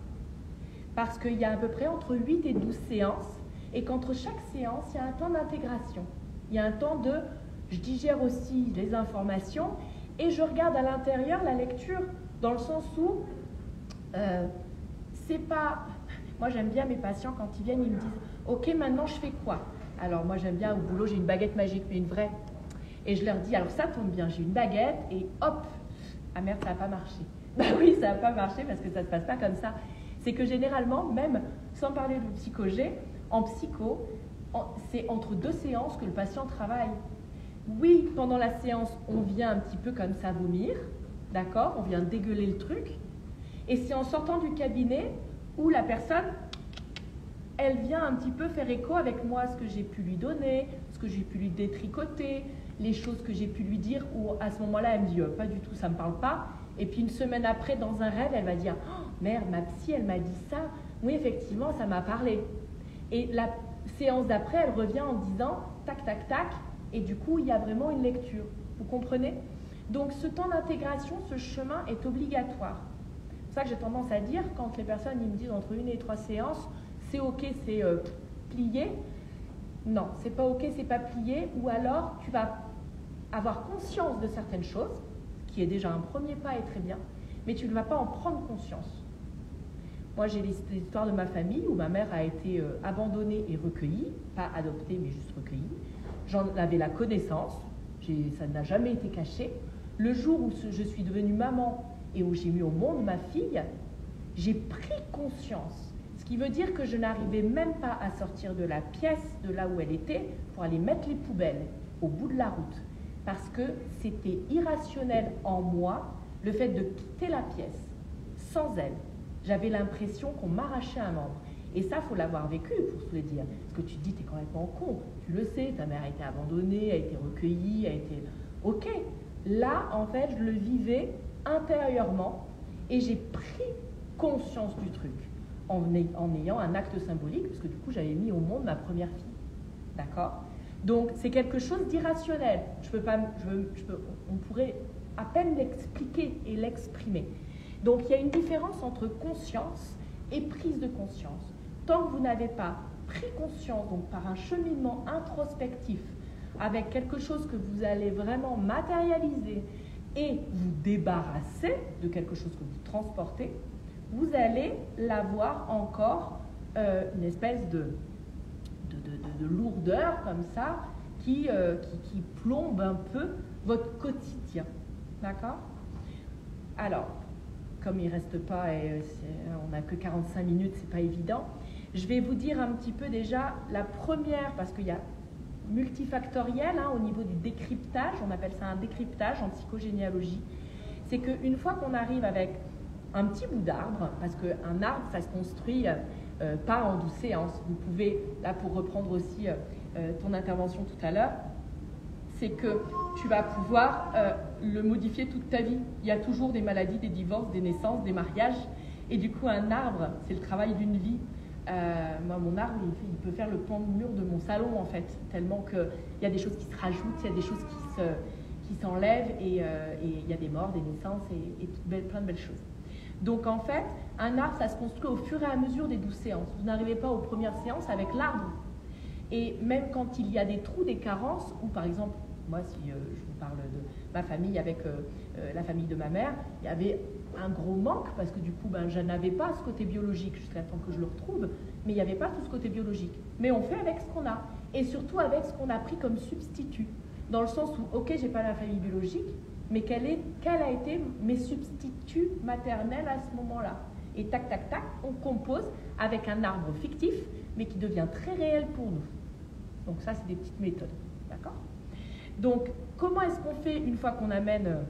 Parce qu'il y a à peu près entre huit et douze séances, et qu'entre chaque séance, il y a un temps d'intégration. Il y a un temps de, je digère aussi les informations, et je regarde à l'intérieur la lecture, dans le sens où, euh, c'est pas... Moi, j'aime bien mes patients, quand ils viennent, ils me disent, ok, maintenant, je fais quoi? Alors, moi, j'aime bien, au boulot, j'ai une baguette magique, mais une vraie. Et je leur dis, alors ça tombe bien, j'ai une baguette, et hop, ah merde, ça n'a pas marché. Bah oui, ça n'a pas marché, parce que ça ne se passe pas comme ça. C'est que généralement, même sans parler de psychogé, en psycho, c'est entre deux séances que le patient travaille. Oui, pendant la séance, on vient un petit peu comme ça vomir, d'accord? On vient dégueuler le truc. Et c'est en sortant du cabinet où la personne, elle vient un petit peu faire écho avec moi, ce que j'ai pu lui donner, ce que j'ai pu lui détricoter, les choses que j'ai pu lui dire, où à ce moment-là, elle me dit oh, pas du tout, ça ne me parle pas. Et puis une semaine après, dans un rêve, elle va dire oh, merde, ma psy, elle m'a dit ça. Oui, effectivement, ça m'a parlé. Et la séance d'après, elle revient en disant tac, tac, tac. Et du coup, il y a vraiment une lecture. Vous comprenez? Donc, ce temps d'intégration, ce chemin est obligatoire. C'est pour ça que j'ai tendance à dire, quand les personnes ils me disent entre une et trois séances, c'est ok, c'est euh, plié. Non, c'est pas ok, c'est pas plié. Ou alors, tu vas avoir conscience de certaines choses, qui est déjà un premier pas et très bien, mais tu ne vas pas en prendre conscience. Moi, j'ai l'histoire de ma famille où ma mère a été euh, abandonnée et recueillie, pas adoptée, mais juste recueillie. J'en avais la connaissance, ça n'a jamais été caché. Le jour où je suis devenue maman et où j'ai mis au monde ma fille, j'ai pris conscience. Ce qui veut dire que je n'arrivais même pas à sortir de la pièce, de là où elle était, pour aller mettre les poubelles au bout de la route. Parce que c'était irrationnel en moi, le fait de quitter la pièce sans elle. J'avais l'impression qu'on m'arrachait un membre. Et ça, il faut l'avoir vécu pour se le dire. Parce que tu te dis, tu es complètement con. Tu le sais, ta mère a été abandonnée, a été recueillie, a été... Ok. Là, en fait, je le vivais intérieurement et j'ai pris conscience du truc en, en ayant un acte symbolique, parce que du coup, j'avais mis au monde ma première fille. D'accord? Donc, c'est quelque chose d'irrationnel. Je peux pas, je, je peux, on pourrait à peine l'expliquer et l'exprimer. Donc, il y a une différence entre conscience et prise de conscience. Tant que vous n'avez pas pris conscience, donc par un cheminement introspectif, avec quelque chose que vous allez vraiment matérialiser et vous débarrasser de quelque chose que vous transportez, vous allez l'avoir encore euh, une espèce de, de, de, de, de lourdeur comme ça qui, euh, qui, qui plombe un peu votre quotidien. D'accord? Alors, comme il ne reste pas, et on n'a que quarante-cinq minutes, c'est pas évident, je vais vous dire un petit peu déjà la première, parce qu'il y a multifactoriel hein, au niveau du décryptage, on appelle ça un décryptage en psychogénéalogie, c'est qu'une fois qu'on arrive avec un petit bout d'arbre, parce qu'un arbre, ça se construit euh, pas en douze séances, vous pouvez, là pour reprendre aussi euh, ton intervention tout à l'heure, c'est que tu vas pouvoir euh, le modifier toute ta vie. Il y a toujours des maladies, des divorces, des naissances, des mariages. Et du coup, un arbre, c'est le travail d'une vie. Euh, moi, mon arbre, il, fait, il peut faire le pan de mur de mon salon, en fait, tellement qu'il y a des choses qui se rajoutent, il y a des choses qui, se, qui s'enlèvent, et, euh, et il y a des morts, des naissances, et, et belle, plein de belles choses. Donc, en fait, un arbre, ça se construit au fur et à mesure des douze séances. Vous n'arrivez pas aux premières séances avec l'arbre. Et même quand il y a des trous, des carences, ou par exemple, moi, si euh, je vous parle de ma famille avec euh, euh, la famille de ma mère, il y avait un gros manque parce que du coup, ben, je n'avais pas ce côté biologique jusqu'à temps que je le retrouve, mais il n'y avait pas tout ce côté biologique. Mais on fait avec ce qu'on a, et surtout avec ce qu'on a pris comme substitut, dans le sens où, ok, j'ai pas la famille biologique, mais quel, est, quel a été mes substituts maternels à ce moment-là? Et tac, tac, tac, on compose avec un arbre fictif, mais qui devient très réel pour nous. Donc ça, c'est des petites méthodes, d'accord? Donc, comment est-ce qu'on fait une fois qu'on amène euh,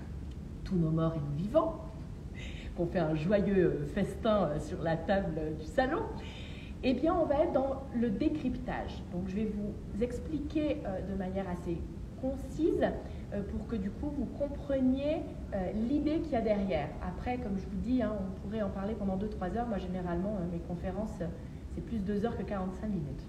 tous nos morts et nos vivants, qu'on fait un joyeux festin euh, sur la table euh, du salon? Eh bien, on va être dans le décryptage. Donc, je vais vous expliquer euh, de manière assez concise euh, pour que du coup, vous compreniez euh, l'idée qu'il y a derrière. Après, comme je vous dis, hein, on pourrait en parler pendant deux trois heures. Moi, généralement, euh, mes conférences, c'est plus deux heures que quarante-cinq minutes.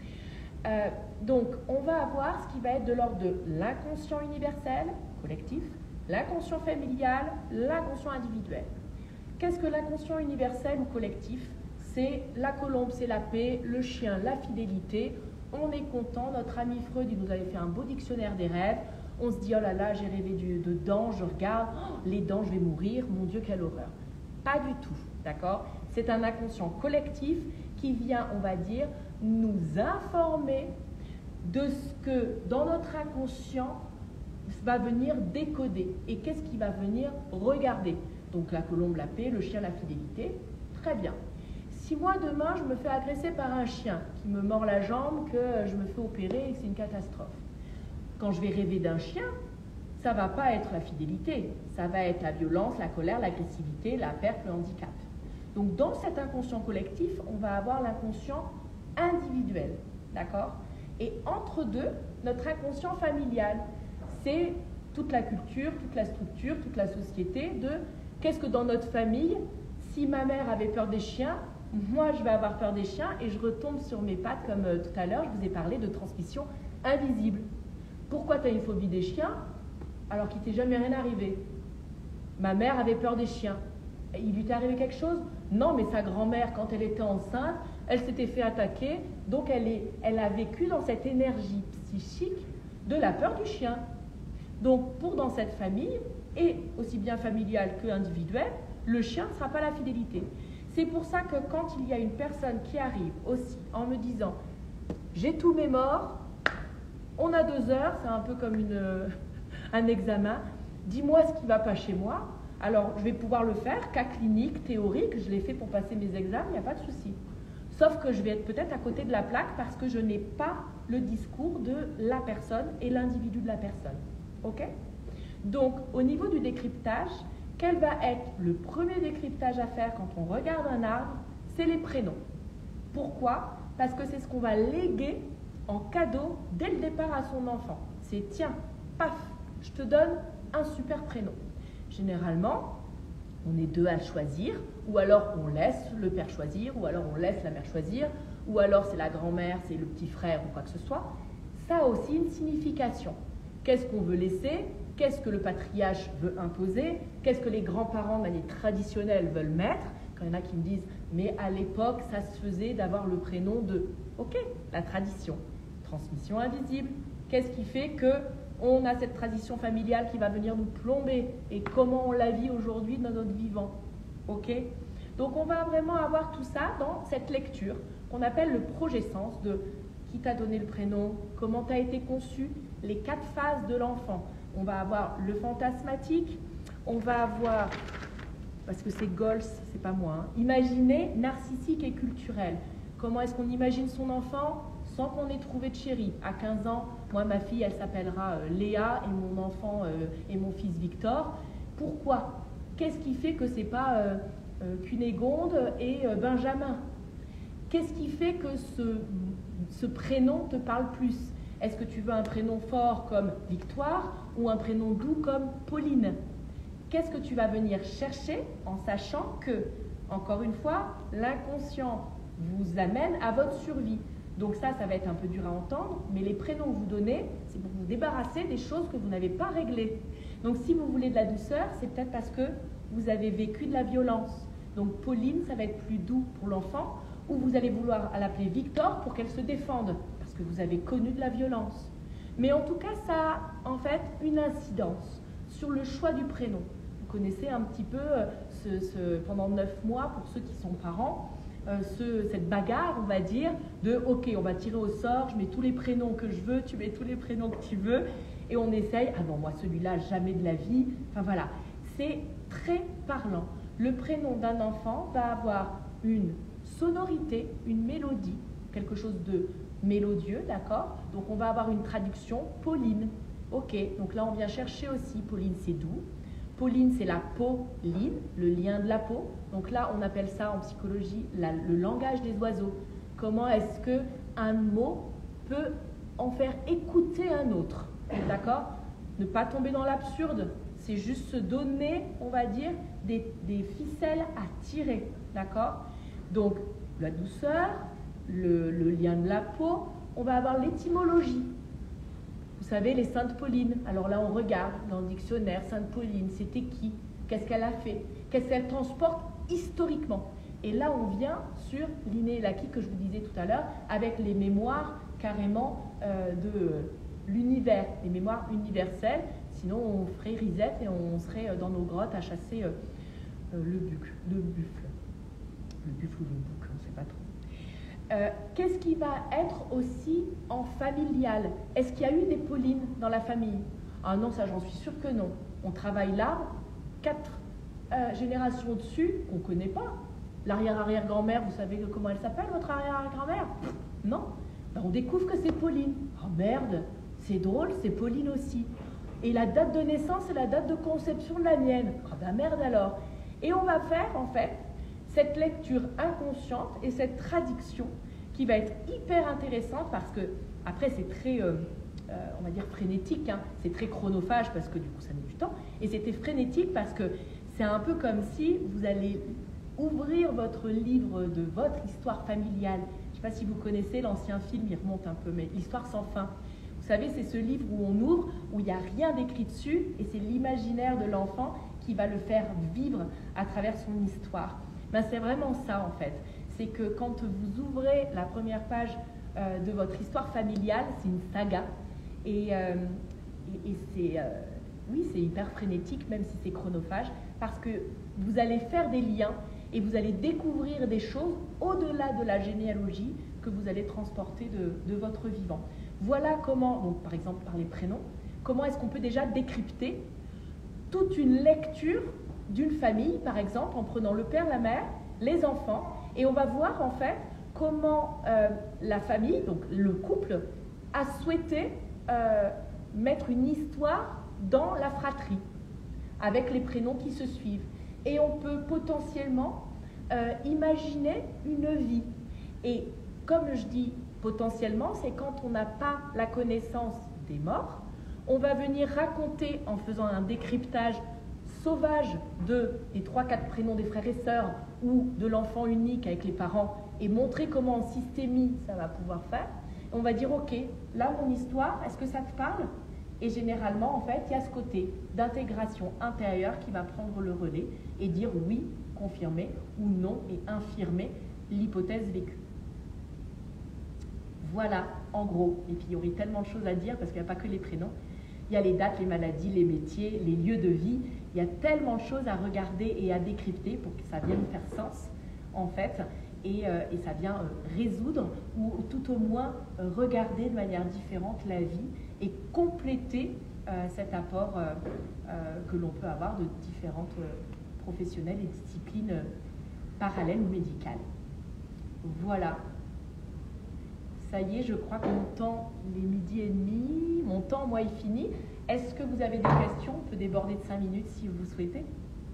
Euh, donc, on va avoir ce qui va être de l'ordre de l'inconscient universel, collectif, l'inconscient familial, l'inconscient individuel. Qu'est-ce que l'inconscient universel ou collectif? C'est la colombe, c'est la paix, le chien, la fidélité. On est content, notre ami Freud, il nous avait fait un beau dictionnaire des rêves. On se dit, oh là là, j'ai rêvé du, de dents, je regarde, oh, les dents, je vais mourir, mon Dieu, quelle horreur. Pas du tout, d'accord? C'est un inconscient collectif qui vient, on va dire, nous informer de ce que dans notre inconscient va venir décoder. Et qu'est-ce qui va venir regarder? Donc la colombe, la paix, le chien, la fidélité. Très bien. Si moi demain je me fais agresser par un chien qui me mord la jambe, que je me fais opérer et que c'est une catastrophe, quand je vais rêver d'un chien, ça ne va pas être la fidélité, ça va être la violence, la colère, l'agressivité, la perte, le handicap. Donc dans cet inconscient collectif, on va avoir l'inconscient individuel, d'accord? Et entre deux, notre inconscient familial, c'est toute la culture, toute la structure, toute la société de qu'est-ce que dans notre famille, si ma mère avait peur des chiens, moi je vais avoir peur des chiens et je retombe sur mes pattes comme euh, tout à l'heure, je vous ai parlé de transmission invisible. Pourquoi tu as une phobie des chiens alors qu'il t'est jamais rien arrivé? Ma mère avait peur des chiens. Il lui est arrivé quelque chose? Non, mais sa grand-mère, quand elle était enceinte, elle s'était fait attaquer, donc elle, est, elle a vécu dans cette énergie psychique de la peur du chien. Donc pour dans cette famille, et aussi bien familiale que individuelle, le chien ne sera pas la fidélité. C'est pour ça que quand il y a une personne qui arrive aussi en me disant « j'ai tous mes morts, on a deux heures, c'est un peu comme une, un examen, dis-moi ce qui ne va pas chez moi ». Alors, je vais pouvoir le faire, cas clinique, théorique, je l'ai fait pour passer mes examens, il n'y a pas de souci. Sauf que je vais être peut-être à côté de la plaque parce que je n'ai pas le discours de la personne et l'individu de la personne. OK? Donc, au niveau du décryptage, quel va être le premier décryptage à faire quand on regarde un arbre? C'est les prénoms. Pourquoi? Parce que c'est ce qu'on va léguer en cadeau dès le départ à son enfant. C'est tiens, paf, je te donne un super prénom. Généralement, on est deux à choisir, ou alors on laisse le père choisir, ou alors on laisse la mère choisir, ou alors c'est la grand-mère, c'est le petit frère ou quoi que ce soit. Ça a aussi une signification. Qu'est-ce qu'on veut laisser? Qu'est-ce que le patriarche veut imposer? Qu'est-ce que les grands-parents de manière traditionnelle veulent mettre? Quand il y en a qui me disent « mais à l'époque, ça se faisait d'avoir le prénom de… » Ok, la tradition. Transmission invisible. Qu'est-ce qui fait que on a cette tradition familiale qui va venir nous plomber et comment on la vit aujourd'hui dans notre vivant. Ok? Donc on va vraiment avoir tout ça dans cette lecture qu'on appelle le projet-sens de qui t'a donné le prénom, comment tu as été conçu, les quatre phases de l'enfant. On va avoir le fantasmatique, on va avoir, parce que c'est Gols, c'est pas moi, hein, imaginer, narcissique et culturel. Comment est-ce qu'on imagine son enfant sans qu'on ait trouvé de chéri? À quinze ans, moi, ma fille, elle s'appellera euh, Léa et mon enfant euh, et mon fils Victor. Pourquoi? Qu'est-ce qui fait que c'est pas euh, euh, Cunégonde et euh, Benjamin? Qu'est-ce qui fait que ce, ce prénom te parle plus? Est-ce que tu veux un prénom fort comme Victoire ou un prénom doux comme Pauline? Qu'est-ce que tu vas venir chercher en sachant que, encore une fois, l'inconscient vous amène à votre survie? Donc ça, ça va être un peu dur à entendre, mais les prénoms que vous donnez, c'est pour vous débarrasser des choses que vous n'avez pas réglées. Donc si vous voulez de la douceur, c'est peut-être parce que vous avez vécu de la violence. Donc Pauline, ça va être plus doux pour l'enfant, ou vous allez vouloir l'appeler Victor pour qu'elle se défende, parce que vous avez connu de la violence. Mais en tout cas, ça a en fait une incidence sur le choix du prénom. Vous connaissez un petit peu ce, ce, pendant neuf mois, pour ceux qui sont parents, Euh, ce, cette bagarre, on va dire, de « ok, on va tirer au sort, je mets tous les prénoms que je veux, tu mets tous les prénoms que tu veux, et on essaye, ah non, moi celui-là, jamais de la vie ». Enfin voilà, c'est très parlant. Le prénom d'un enfant va avoir une sonorité, une mélodie, quelque chose de mélodieux, d'accord? Donc on va avoir une traduction, Pauline. Ok, donc là on vient chercher aussi, Pauline c'est doux. Pauline, c'est la peau-line, le lien de la peau. Donc là, on appelle ça en psychologie la, le langage des oiseaux. Comment est-ce qu'un mot peut en faire écouter un autre? D'accord? Ne pas tomber dans l'absurde. C'est juste se donner, on va dire, des, des ficelles à tirer. D'accord? Donc, la douceur, le, le lien de la peau, on va avoir l'étymologie. Vous savez, les Saintes Paulines. Alors là, on regarde dans le dictionnaire, Sainte Pauline, c'était qui? Qu'est-ce qu'elle a fait? Qu'est-ce qu'elle transporte historiquement? Et là, on vient sur l'inné et l'acquis que je vous disais tout à l'heure, avec les mémoires carrément euh, de l'univers, les mémoires universelles. Sinon, on ferait reset et on serait dans nos grottes à chasser euh, euh, le bucle, le buffle. Le buffle ou le bouc, on ne sait pas trop. Euh, Qu'est-ce qui va être aussi en familial? Est-ce qu'il y a eu des Paulines dans la famille? Ah non, ça j'en suis sûre que non. On travaille l'arbre, quatre euh, générations dessus, on ne connaît pas. L'arrière-arrière-grand-mère, vous savez comment elle s'appelle, votre arrière-arrière-grand-mère? Non. Ben, on découvre que c'est Pauline. Oh merde, c'est drôle, c'est Pauline aussi. Et la date de naissance et la date de conception de la mienne. Ah ben merde alors. Et on va faire en fait cette lecture inconsciente et cette traduction qui va être hyper intéressante parce que, après, c'est très, euh, euh, on va dire, frénétique, hein, c'est très chronophage parce que du coup, ça met du temps, et c'était frénétique parce que c'est un peu comme si vous allez ouvrir votre livre de votre histoire familiale. Je ne sais pas si vous connaissez l'ancien film, il remonte un peu, mais L'Histoire sans fin. Vous savez, c'est ce livre où on ouvre, où il n'y a rien d'écrit dessus, et c'est l'imaginaire de l'enfant qui va le faire vivre à travers son histoire. Ben, c'est vraiment ça, en fait. C'est que quand vous ouvrez la première page euh, de votre histoire familiale, c'est une saga, et, euh, et, et c'est euh, oui, c'est hyper frénétique, même si c'est chronophage, parce que vous allez faire des liens et vous allez découvrir des choses au-delà de la généalogie que vous allez transporter de, de votre vivant. Voilà comment, donc par exemple par les prénoms, comment est-ce qu'on peut déjà décrypter toute une lecture d'une famille, par exemple, en prenant le père, la mère, les enfants, et on va voir en fait comment euh, la famille, donc le couple, a souhaité euh, mettre une histoire dans la fratrie, avec les prénoms qui se suivent. Et on peut potentiellement euh, imaginer une vie. Et comme je dis potentiellement, c'est quand on n'a pas la connaissance des morts, on va venir raconter en faisant un décryptage sauvage de, des trois quatre prénoms des frères et sœurs ou de l'enfant unique avec les parents et montrer comment en systémie ça va pouvoir faire. On va dire, ok, là mon histoire, est-ce que ça te parle? Et généralement, en fait, il y a ce côté d'intégration intérieure qui va prendre le relais et dire oui, confirmer, ou non, et infirmer l'hypothèse vécue. Voilà, en gros. Et puis, il y aurait tellement de choses à dire parce qu'il n'y a pas que les prénoms. Il y a les dates, les maladies, les métiers, les lieux de vie. Il y a tellement de choses à regarder et à décrypter pour que ça vienne faire sens, en fait. Et, euh, et ça vient euh, résoudre ou tout au moins euh, regarder de manière différente la vie et compléter euh, cet apport euh, euh, que l'on peut avoir de différentes euh, professionnels et disciplines euh, parallèles ou médicales. Voilà. Ça y est, je crois que mon temps, il est midi et demi, mon temps, moi, est fini. Est-ce que vous avez des questions? On peut déborder de cinq minutes si vous souhaitez.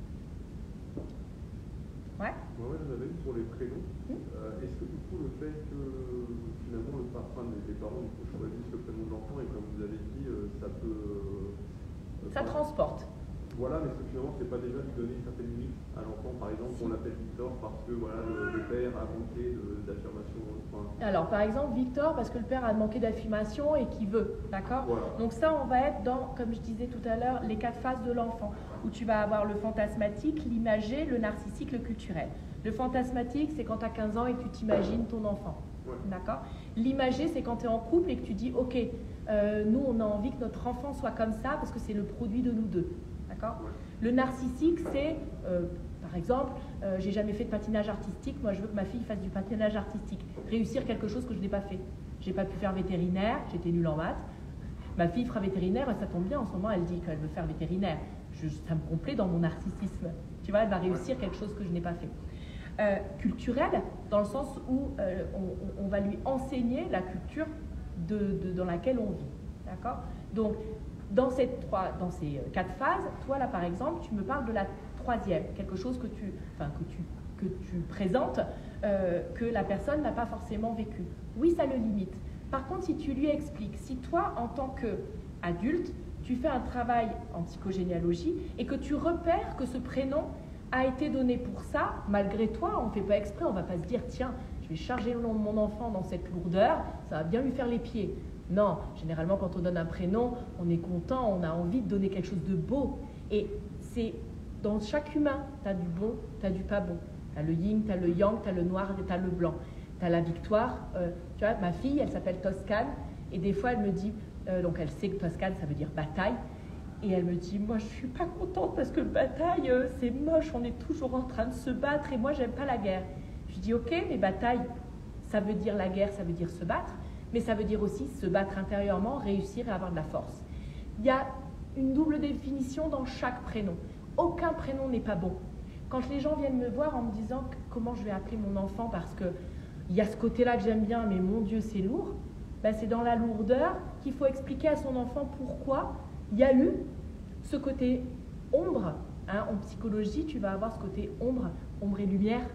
Ouais. Moi, ouais, j'en avais une sur les prénoms. Mmh. Euh, Est-ce que du coup, le fait que finalement le parfum des parents du coup, choisissent le prénom de l'enfant et comme vous avez dit, euh, ça peut. Euh, ça transporte. Voilà, mais finalement, c'est pas déjà lui donner une certaine limite à l'enfant. Par exemple, on l'appelle Victor parce que voilà, le, le père a manqué d'affirmation. Enfin... Alors, par exemple, Victor parce que le père a manqué d'affirmation et qu'il veut, d'accord? Voilà. Donc ça, on va être dans, comme je disais tout à l'heure, les quatre phases de l'enfant, où tu vas avoir le fantasmatique, l'imagé, le narcissique, le culturel. Le fantasmatique, c'est quand tu as quinze ans et que tu t'imagines ton enfant, ouais. D'accord? L'imagé, c'est quand tu es en couple et que tu dis, ok, euh, nous, on a envie que notre enfant soit comme ça parce que c'est le produit de nous deux. D'accord? Ouais. Le narcissique, c'est, euh, par exemple, euh, j'ai jamais fait de patinage artistique, moi je veux que ma fille fasse du patinage artistique, réussir quelque chose que je n'ai pas fait. J'ai pas pu faire vétérinaire, j'étais nulle en maths. Ma fille fera vétérinaire, ça tombe bien, en ce moment elle dit qu'elle veut faire vétérinaire. Je, ça me complaît dans mon narcissisme. Tu vois, elle va réussir quelque chose que je n'ai pas fait. Euh, culturel, dans le sens où euh, on, on va lui enseigner la culture de, de, dans laquelle on vit. D'accord? Donc, Dans, cette trois, dans ces quatre phases, toi là par exemple, tu me parles de la troisième, quelque chose que tu, enfin, que tu, que tu présentes, euh, que la personne n'a pas forcément vécu. Oui, ça le limite. Par contre, si tu lui expliques, si toi en tant qu'adulte, tu fais un travail en psychogénéalogie et que tu repères que ce prénom a été donné pour ça, malgré toi, on ne fait pas exprès, on ne va pas se dire, tiens, je vais charger mon enfant dans cette lourdeur, ça va bien lui faire les pieds. Non, généralement, quand on donne un prénom, on est content, on a envie de donner quelque chose de beau. Et c'est dans chaque humain, tu as du bon, tu as du pas bon. Tu as le yin, tu as le yang, tu as le noir, tu as le blanc. Tu as la victoire. Euh, tu vois, ma fille, elle s'appelle Toscane. Et des fois, elle me dit, euh, donc elle sait que Toscane, ça veut dire bataille. Et elle me dit, moi, je ne suis pas contente parce que bataille, euh, c'est moche, on est toujours en train de se battre et moi, j'aime pas la guerre. Je dis, ok, mais bataille, ça veut dire la guerre, ça veut dire se battre. Mais ça veut dire aussi se battre intérieurement, réussir et avoir de la force. Il y a une double définition dans chaque prénom. Aucun prénom n'est pas bon. Quand les gens viennent me voir en me disant comment je vais appeler mon enfant parce qu'il y a ce côté-là que j'aime bien, mais mon Dieu, c'est lourd, ben c'est dans la lourdeur qu'il faut expliquer à son enfant pourquoi il y a eu ce côté ombre. Hein, en psychologie, tu vas avoir ce côté ombre, ombre et lumière.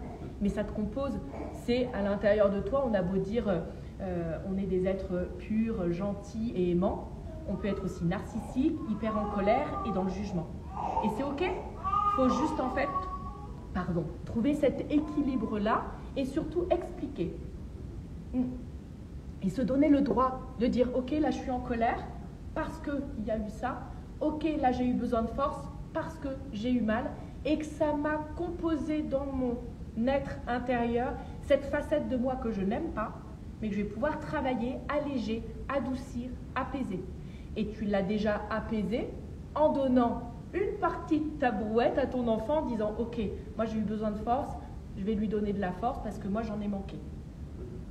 mais ça te compose. C'est à l'intérieur de toi, on a beau dire, euh, on est des êtres purs, gentils et aimants. On peut être aussi narcissique, hyper en colère et dans le jugement. Et c'est ok. Il faut juste en fait, pardon, trouver cet équilibre-là et surtout expliquer. Et se donner le droit de dire, ok, là je suis en colère parce qu'il y a eu ça. Ok, là j'ai eu besoin de force parce que j'ai eu mal et que ça m'a composé dans mon être intérieur cette facette de moi que je n'aime pas, mais que je vais pouvoir travailler, alléger, adoucir, apaiser. Et tu l'as déjà apaisé en donnant une partie de ta brouette à ton enfant en disant « Ok, moi j'ai eu besoin de force, je vais lui donner de la force parce que moi j'en ai manqué. » D'accord ?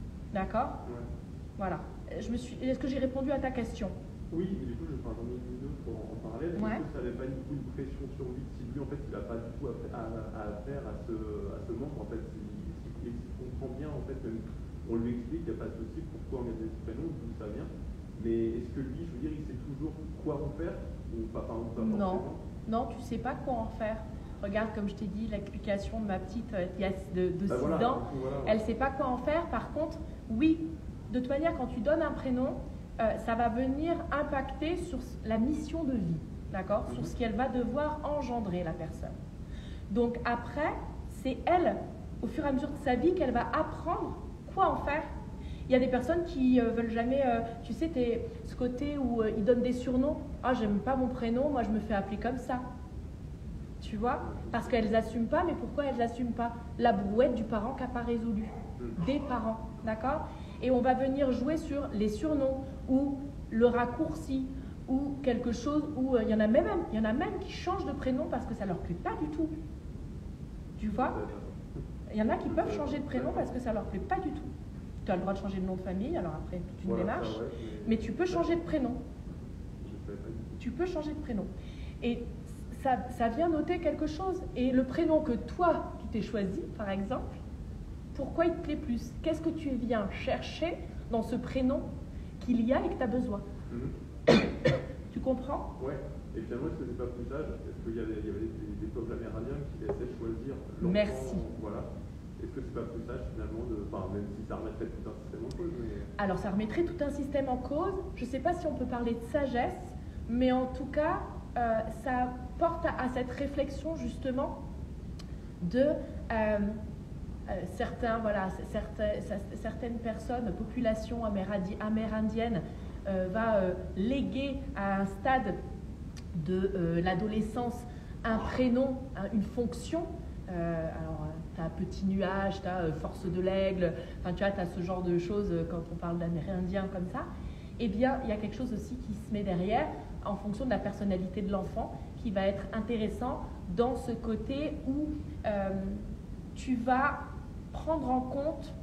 Ouais. Voilà. Je me suis... Est-ce que j'ai répondu à ta question ? Oui, et du coup, je enfin, j'en ai une autre en, en parallèle. Ouais. Est-ce que ça n'avait pas du coup une pression sur lui si lui, en fait, il n'a pas du tout à, à, à faire à ce, à ce manque, en fait, il, il, il comprend bien, en fait, même, on lui explique, il n'y a pas de souci, pourquoi on a des prénoms, d'où ça vient. Mais est-ce que lui, je veux dire, il sait toujours quoi en faire ou pas, pas, pas Non, forcément? non, tu sais pas quoi en faire. Regarde, comme je t'ai dit, l'explication de ma petite euh, Yass de, de Bah six voilà, ans, voilà. elle ne sait pas quoi en faire. Par contre, oui, de toute manière, quand tu donnes un prénom, euh, ça va venir impacter sur la mission de vie, d'accord, Mhm. sur ce qu'elle va devoir engendrer, la personne. Donc après, c'est elle, au fur et à mesure de sa vie, qu'elle va apprendre quoi en faire. Il y a des personnes qui euh, veulent jamais, euh, tu sais, t'es, ce côté où euh, ils donnent des surnoms. Ah, j'aime pas mon prénom, moi je me fais appeler comme ça. Tu vois? Parce qu'elles n'assument pas, mais pourquoi elles n'assument pas? La brouette du parent qui n'a pas résolu. Des parents, d'accord? Et on va venir jouer sur les surnoms ou le raccourci ou quelque chose où euh, il y en a même, il y en a même qui changent de prénom parce que ça leur plaît pas du tout. Tu vois? Il y en a qui peuvent changer de prénom parce que ça leur plaît pas du tout. Tu as le droit de changer de nom de famille, alors après toute une Voilà, démarche, ça, ouais, mais tu peux changer de prénom. Je savais pas du tout. Tu peux changer de prénom. Et ça, ça vient noter quelque chose. Et le prénom que toi, tu t'es choisi, par exemple, pourquoi il te plaît plus? Qu'est-ce que tu viens chercher dans ce prénom qu'il y a et que tu as besoin? Mhm. Tu comprends? Ouais. Et finalement, est-ce que c'est pas plus sage? Est-ce qu'il y avait, il y avait des, des peuples amérindiens qui laissaient choisir l'enfant? Merci. Voilà. Est-ce que c'est pas plus sage finalement de. Enfin, même si ça remettrait tout un système en cause, mais. Alors, ça remettrait tout un système en cause. Je ne sais pas si on peut parler de sagesse, mais en tout cas, euh, ça porte à, à cette réflexion justement de euh, euh, certains, voilà, certains, certaines personnes, population amérindi, amérindienne, euh, va euh, léguer à un stade de euh, l'adolescence un prénom, un, une fonction. Euh, alors, tu as Petit Nuage, tu as euh, Force de l'Aigle, enfin, tu vois, tu as ce genre de choses euh, quand on parle d'Amérindien comme ça. Eh bien, il y a quelque chose aussi qui se met derrière en fonction de la personnalité de l'enfant qui va être intéressant dans ce côté où euh, tu vas prendre en compte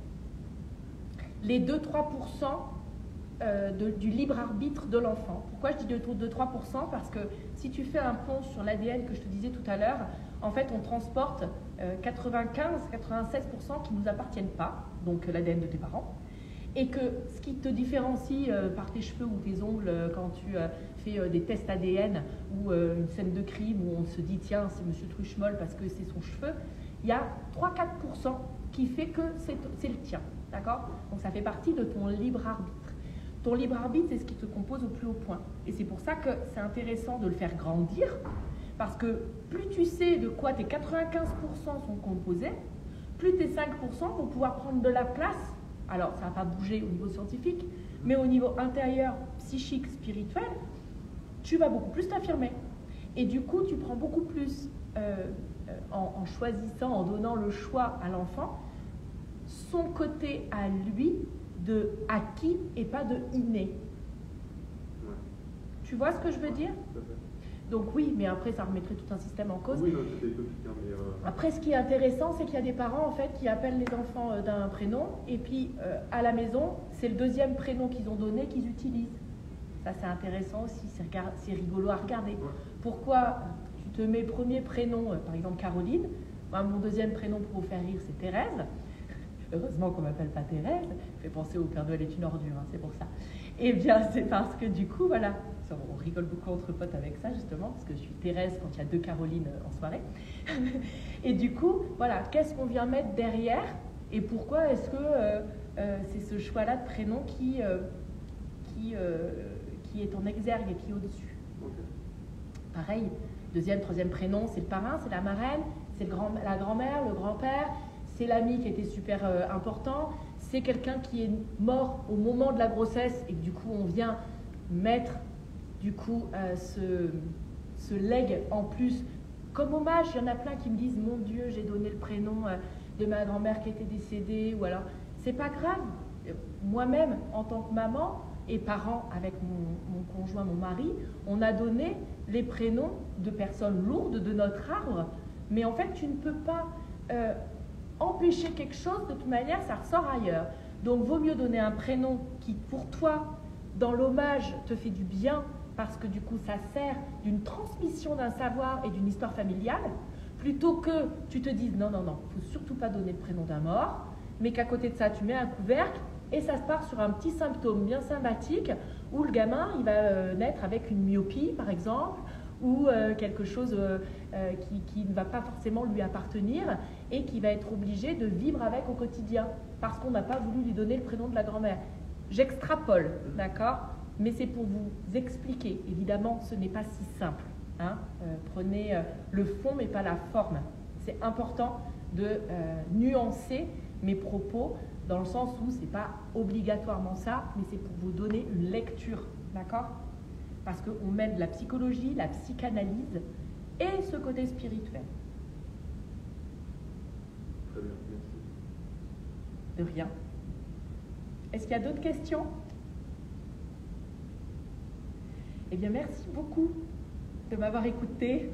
les deux à trois pour cent euh, de, du libre arbitre de l'enfant. Pourquoi je dis deux à trois pour cent? Parce que si tu fais un pont sur l'A D N que je te disais tout à l'heure, en fait, on transporte euh, quatre-vingt-quinze à quatre-vingt-seize pour cent qui ne nous appartiennent pas, donc l'A D N de tes parents, et que ce qui te différencie euh, par tes cheveux ou tes ongles euh, quand tu euh, fais euh, des tests A D N ou euh, une scène de crime où on se dit tiens, c'est Monsieur Truchemol parce que c'est son cheveu, il y a trois à quatre pour cent qui fait que c'est, c'est le tien, d'accord? Donc ça fait partie de ton libre arbitre. Ton libre arbitre, c'est ce qui te compose au plus haut point. Et c'est pour ça que c'est intéressant de le faire grandir, parce que plus tu sais de quoi tes quatre-vingt-quinze pour cent sont composés, plus tes cinq pour cent vont pouvoir prendre de la place. Alors, ça ne va pas bouger au niveau scientifique, mais au niveau intérieur, psychique, spirituel, tu vas beaucoup plus t'affirmer. Et du coup, tu prends beaucoup plus, euh, en, en choisissant, en donnant le choix à l'enfant, son côté à lui de acquis et pas de inné. Ouais. Tu vois ce que je veux dire? Tout à fait. Donc oui, mais après, ça remettrait tout un système en cause. Oui, non, c'était utopique, hein, mais. Euh... Après, ce qui est intéressant, c'est qu'il y a des parents en fait qui appellent les enfants euh, d'un prénom et puis euh, à la maison, c'est le deuxième prénom qu'ils ont donné qu'ils utilisent. Ça, c'est intéressant aussi, c'est, regard... c'est rigolo à regarder. Ouais. Pourquoi tu te mets premier prénom, euh, par exemple Caroline, moi, mon deuxième prénom pour vous faire rire, c'est Thérèse. heureusement qu'on ne m'appelle pas Thérèse, ça fait penser au Père Noël est une ordure, hein, c'est pour ça. Eh bien, c'est parce que du coup, voilà, on rigole beaucoup entre potes avec ça, justement, parce que je suis Thérèse quand il y a deux Caroline en soirée. Et du coup, voilà, qu'est-ce qu'on vient mettre derrière et pourquoi est-ce que euh, euh, c'est ce choix-là de prénom qui, euh, qui, euh, qui est en exergue et qui est au-dessus. Okay. Pareil, deuxième, troisième prénom, c'est le parrain, c'est la marraine, c'est le grand, la grand-mère, le grand-père, c'est l'ami qui était super euh, important, c'est quelqu'un qui est mort au moment de la grossesse et que du coup on vient mettre du coup euh, ce, ce legs en plus comme hommage. Il y en a plein qui me disent mon Dieu, j'ai donné le prénom euh, de ma grand-mère qui était décédée, ou alors c'est pas grave. Moi-même en tant que maman et parent avec mon, mon conjoint, mon mari, on a donné les prénoms de personnes lourdes de notre arbre, mais en fait tu ne peux pas euh, empêcher quelque chose, de toute manière ça ressort ailleurs. Donc vaut mieux donner un prénom qui pour toi dans l'hommage te fait du bien parce que du coup ça sert d'une transmission d'un savoir et d'une histoire familiale, plutôt que tu te dises non non non, il ne faut surtout pas donner le prénom d'un mort, mais qu'à côté de ça tu mets un couvercle et ça se part sur un petit symptôme bien sympathique où le gamin il va euh, naître avec une myopie par exemple, ou euh, quelque chose euh, euh, qui, qui ne va pas forcément lui appartenir et qui va être obligé de vivre avec au quotidien parce qu'on n'a pas voulu lui donner le prénom de la grand-mère. J'extrapole, d'accord? Mais c'est pour vous expliquer. Évidemment, ce n'est pas si simple. Hein. Euh, prenez euh, le fond, mais pas la forme. C'est important de euh, nuancer mes propos dans le sens où ce n'est pas obligatoirement ça, mais c'est pour vous donner une lecture, d'accord? Parce qu'on mêle de la psychologie, la psychanalyse et ce côté spirituel. Très bien, merci. De rien. Est-ce qu'il y a d'autres questions? Eh bien, merci beaucoup de m'avoir écouté.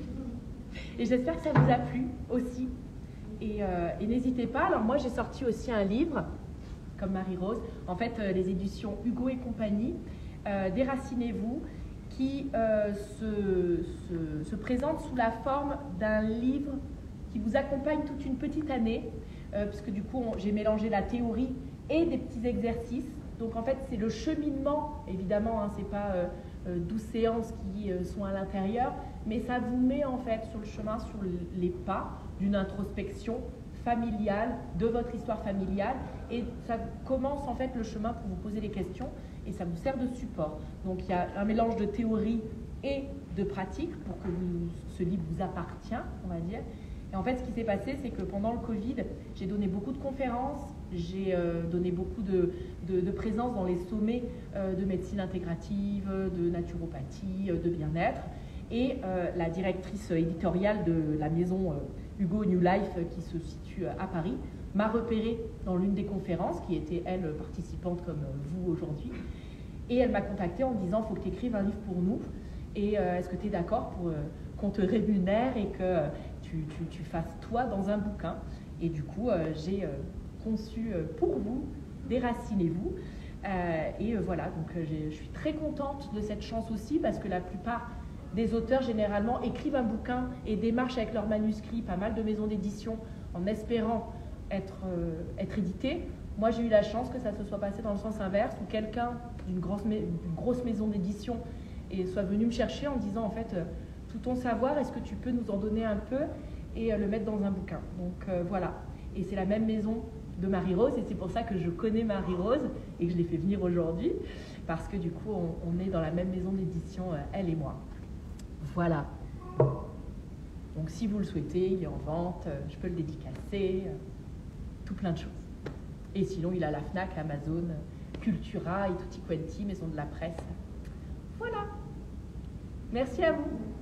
Et j'espère que ça vous a plu aussi. Et, euh, et n'hésitez pas. Alors moi, j'ai sorti aussi un livre, comme Marie-Rose. En fait, euh, les éditions Hugo et compagnie, euh, Déracinez-vous, qui euh, se, se, se présente sous la forme d'un livre qui vous accompagne toute une petite année, euh, puisque du coup, j'ai mélangé la théorie et des petits exercices. Donc en fait, c'est le cheminement, évidemment, hein, c'est pas euh, euh, douze séances qui euh, sont à l'intérieur, mais ça vous met en fait sur le chemin, sur les pas d'une introspection familiale, de votre histoire familiale, et ça commence en fait le chemin pour vous poser les questions, et ça vous sert de support. Donc il y a un mélange de théorie et de pratique pour que vous, ce livre vous appartient, on va dire. Et en fait, ce qui s'est passé, c'est que pendant le Covid, j'ai donné beaucoup de conférences, j'ai euh, donné beaucoup de, de, de présence dans les sommets euh, de médecine intégrative, de naturopathie, de bien-être. Et euh, la directrice éditoriale de la maison euh, Hugo New Life, euh, qui se situe à Paris, m'a repérée dans l'une des conférences, qui était, elle, participante comme vous aujourd'hui. Et elle m'a contactée en me disant « il faut que tu écrives un livre pour nous. Et euh, est-ce que tu es d'accord pour euh, qu'on te rémunère et que euh, tu, tu, tu fasses toi dans un bouquin ?» Et du coup, euh, j'ai euh, conçu euh, pour vous « Déracinez-vous ». Euh, et euh, voilà, donc euh, je suis très contente de cette chance aussi, parce que la plupart des auteurs, généralement, écrivent un bouquin et démarchent avec leur manuscrit, pas mal de maisons d'édition, en espérant être, euh, être édité. Moi, j'ai eu la chance que ça se soit passé dans le sens inverse, où quelqu'un d'une grosse, grosse maison d'édition soit venu me chercher en disant, en fait, euh, tout ton savoir, est-ce que tu peux nous en donner un peu et euh, le mettre dans un bouquin? Donc euh, voilà. Et c'est la même maison de Marie-Rose, et c'est pour ça que je connais Marie-Rose et que je l'ai fait venir aujourd'hui, parce que du coup, on, on est dans la même maison d'édition, euh, elle et moi. Voilà. Donc si vous le souhaitez, il est en vente, euh, je peux le dédicacer, euh, tout plein de choses. Et sinon, il a la Fnac, Amazon, Cultura, et Tutti Quanti, Maison de la Presse. Voilà. Merci à vous.